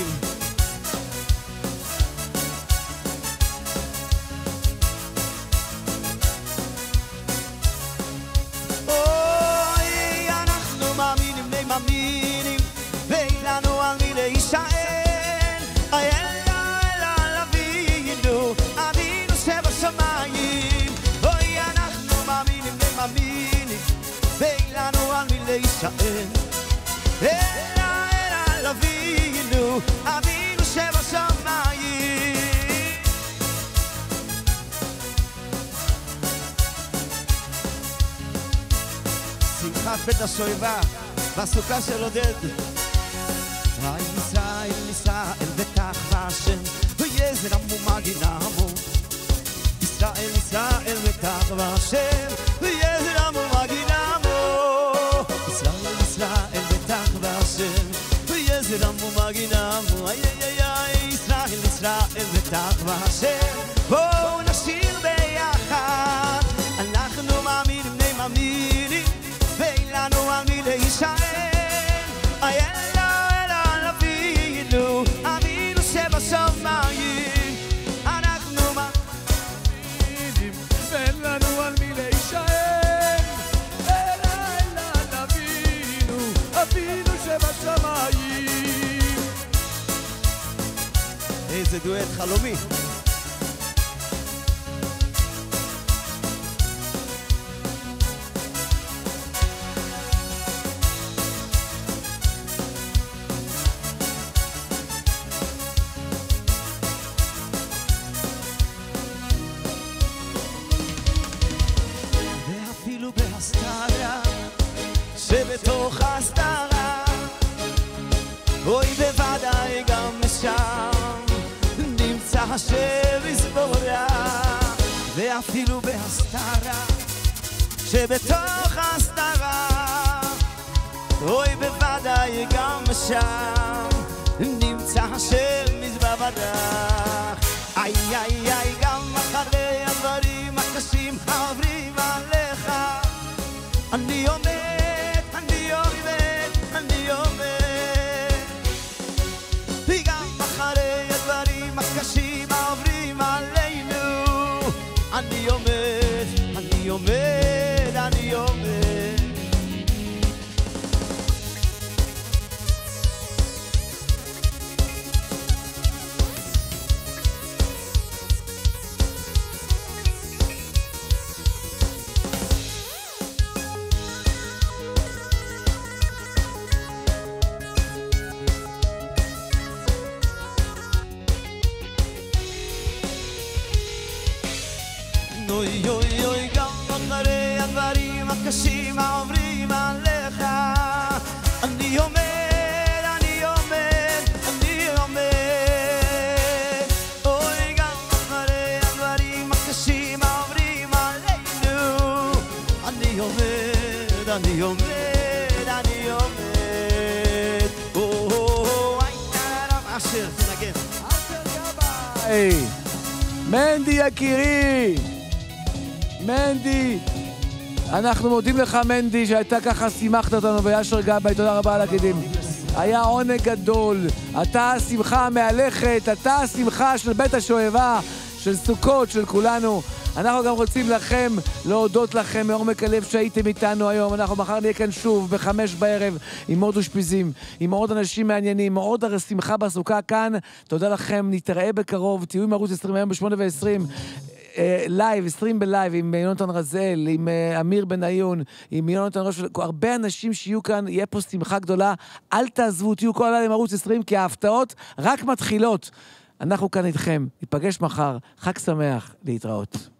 מאמינים, ואין לנו על מי להישען. אלה אלה אבינו, אבינו שבשמיים. אוי, אנחנו מאמינים ומאמינים, ואין לנו על מי להישען. אלה אלה אבינו, אבינו שבשמיים. שמחת בית השואבה בסוכה של עודד. ישראל, ישראל, בתחווה השם, ויזרם ומגינמו. ישראל, ישראל, בתחווה השם, ויזרם ומגינמו. ישראל, ישראל, בתחווה השם, ויזרם ומגינמו. איי, איי, איי, ישראל, ישראל, בתחווה השם. בואו נשיר ביחד, אנחנו מאמינים, בני מאמינים, ואין לנו על מי להישען. אלה אלה אבינו, אבינו שבשמיים. אנחנו מאמינים, ואין לנו על מי להישען. אלה אלה אבינו, אבינו שבשמיים. דואט חלומי. ואפילו בהסתרה שבתוך ההסתרה אוי בוודאי גם שם נמצא השם יזבורך ואפילו בהסתרה שבתוך ההסתרה אוי בוודאי גם שם נמצא השם יזבורך איי איי איי גם אחרי הדברים הקשים העוברים עליך אני עומד, אני עומד, אני עומד וגם אחרי הדברים הקשים העוברים עלינו אני עומד, אני עומד, אני עומד אוי אוי אוי גם אחרי הדברים הקשים העוברים עליך אני עומד, אני עומד, אני עומד אוי גם אחרי הדברים הקשים העוברים עלינו אני עומד, אני עומד, אני עומד או או איי תרם אשר תנגן אשר גבאי מנדי יקירי מנדי, אנחנו מודים לך מנדי שהייתה ככה, שימחת אותנו בישר גבאי, תודה רבה על הקידים. היה עונג גדול, אתה השמחה המהלכת, אתה השמחה של בית השואבה, של סוכות, של כולנו. אנחנו גם רוצים לכם, להודות לכם מעומק הלב שהייתם איתנו היום. אנחנו מחר נהיה כאן שוב בחמש בערב עם עוד אושפיזים, עם עוד אנשים מעניינים, עוד שמחה בסוכה כאן. תודה לכם, נתראה בקרוב, תהיו עם ערוץ עשרים היום בשמונה ועשרים. לייב, עשרים בלייב, עם יונתן רזל, עם אמיר בניון, עם יונתן ראש, הרבה אנשים שיהיו כאן, יהיה פה שמחה גדולה, אל תעזבו, תהיו כל הלילה עם ערוץ עשרים, כי ההפתעות רק מתחילות. אנחנו כאן איתכם, ניפגש מחר, חג שמח, להתראות.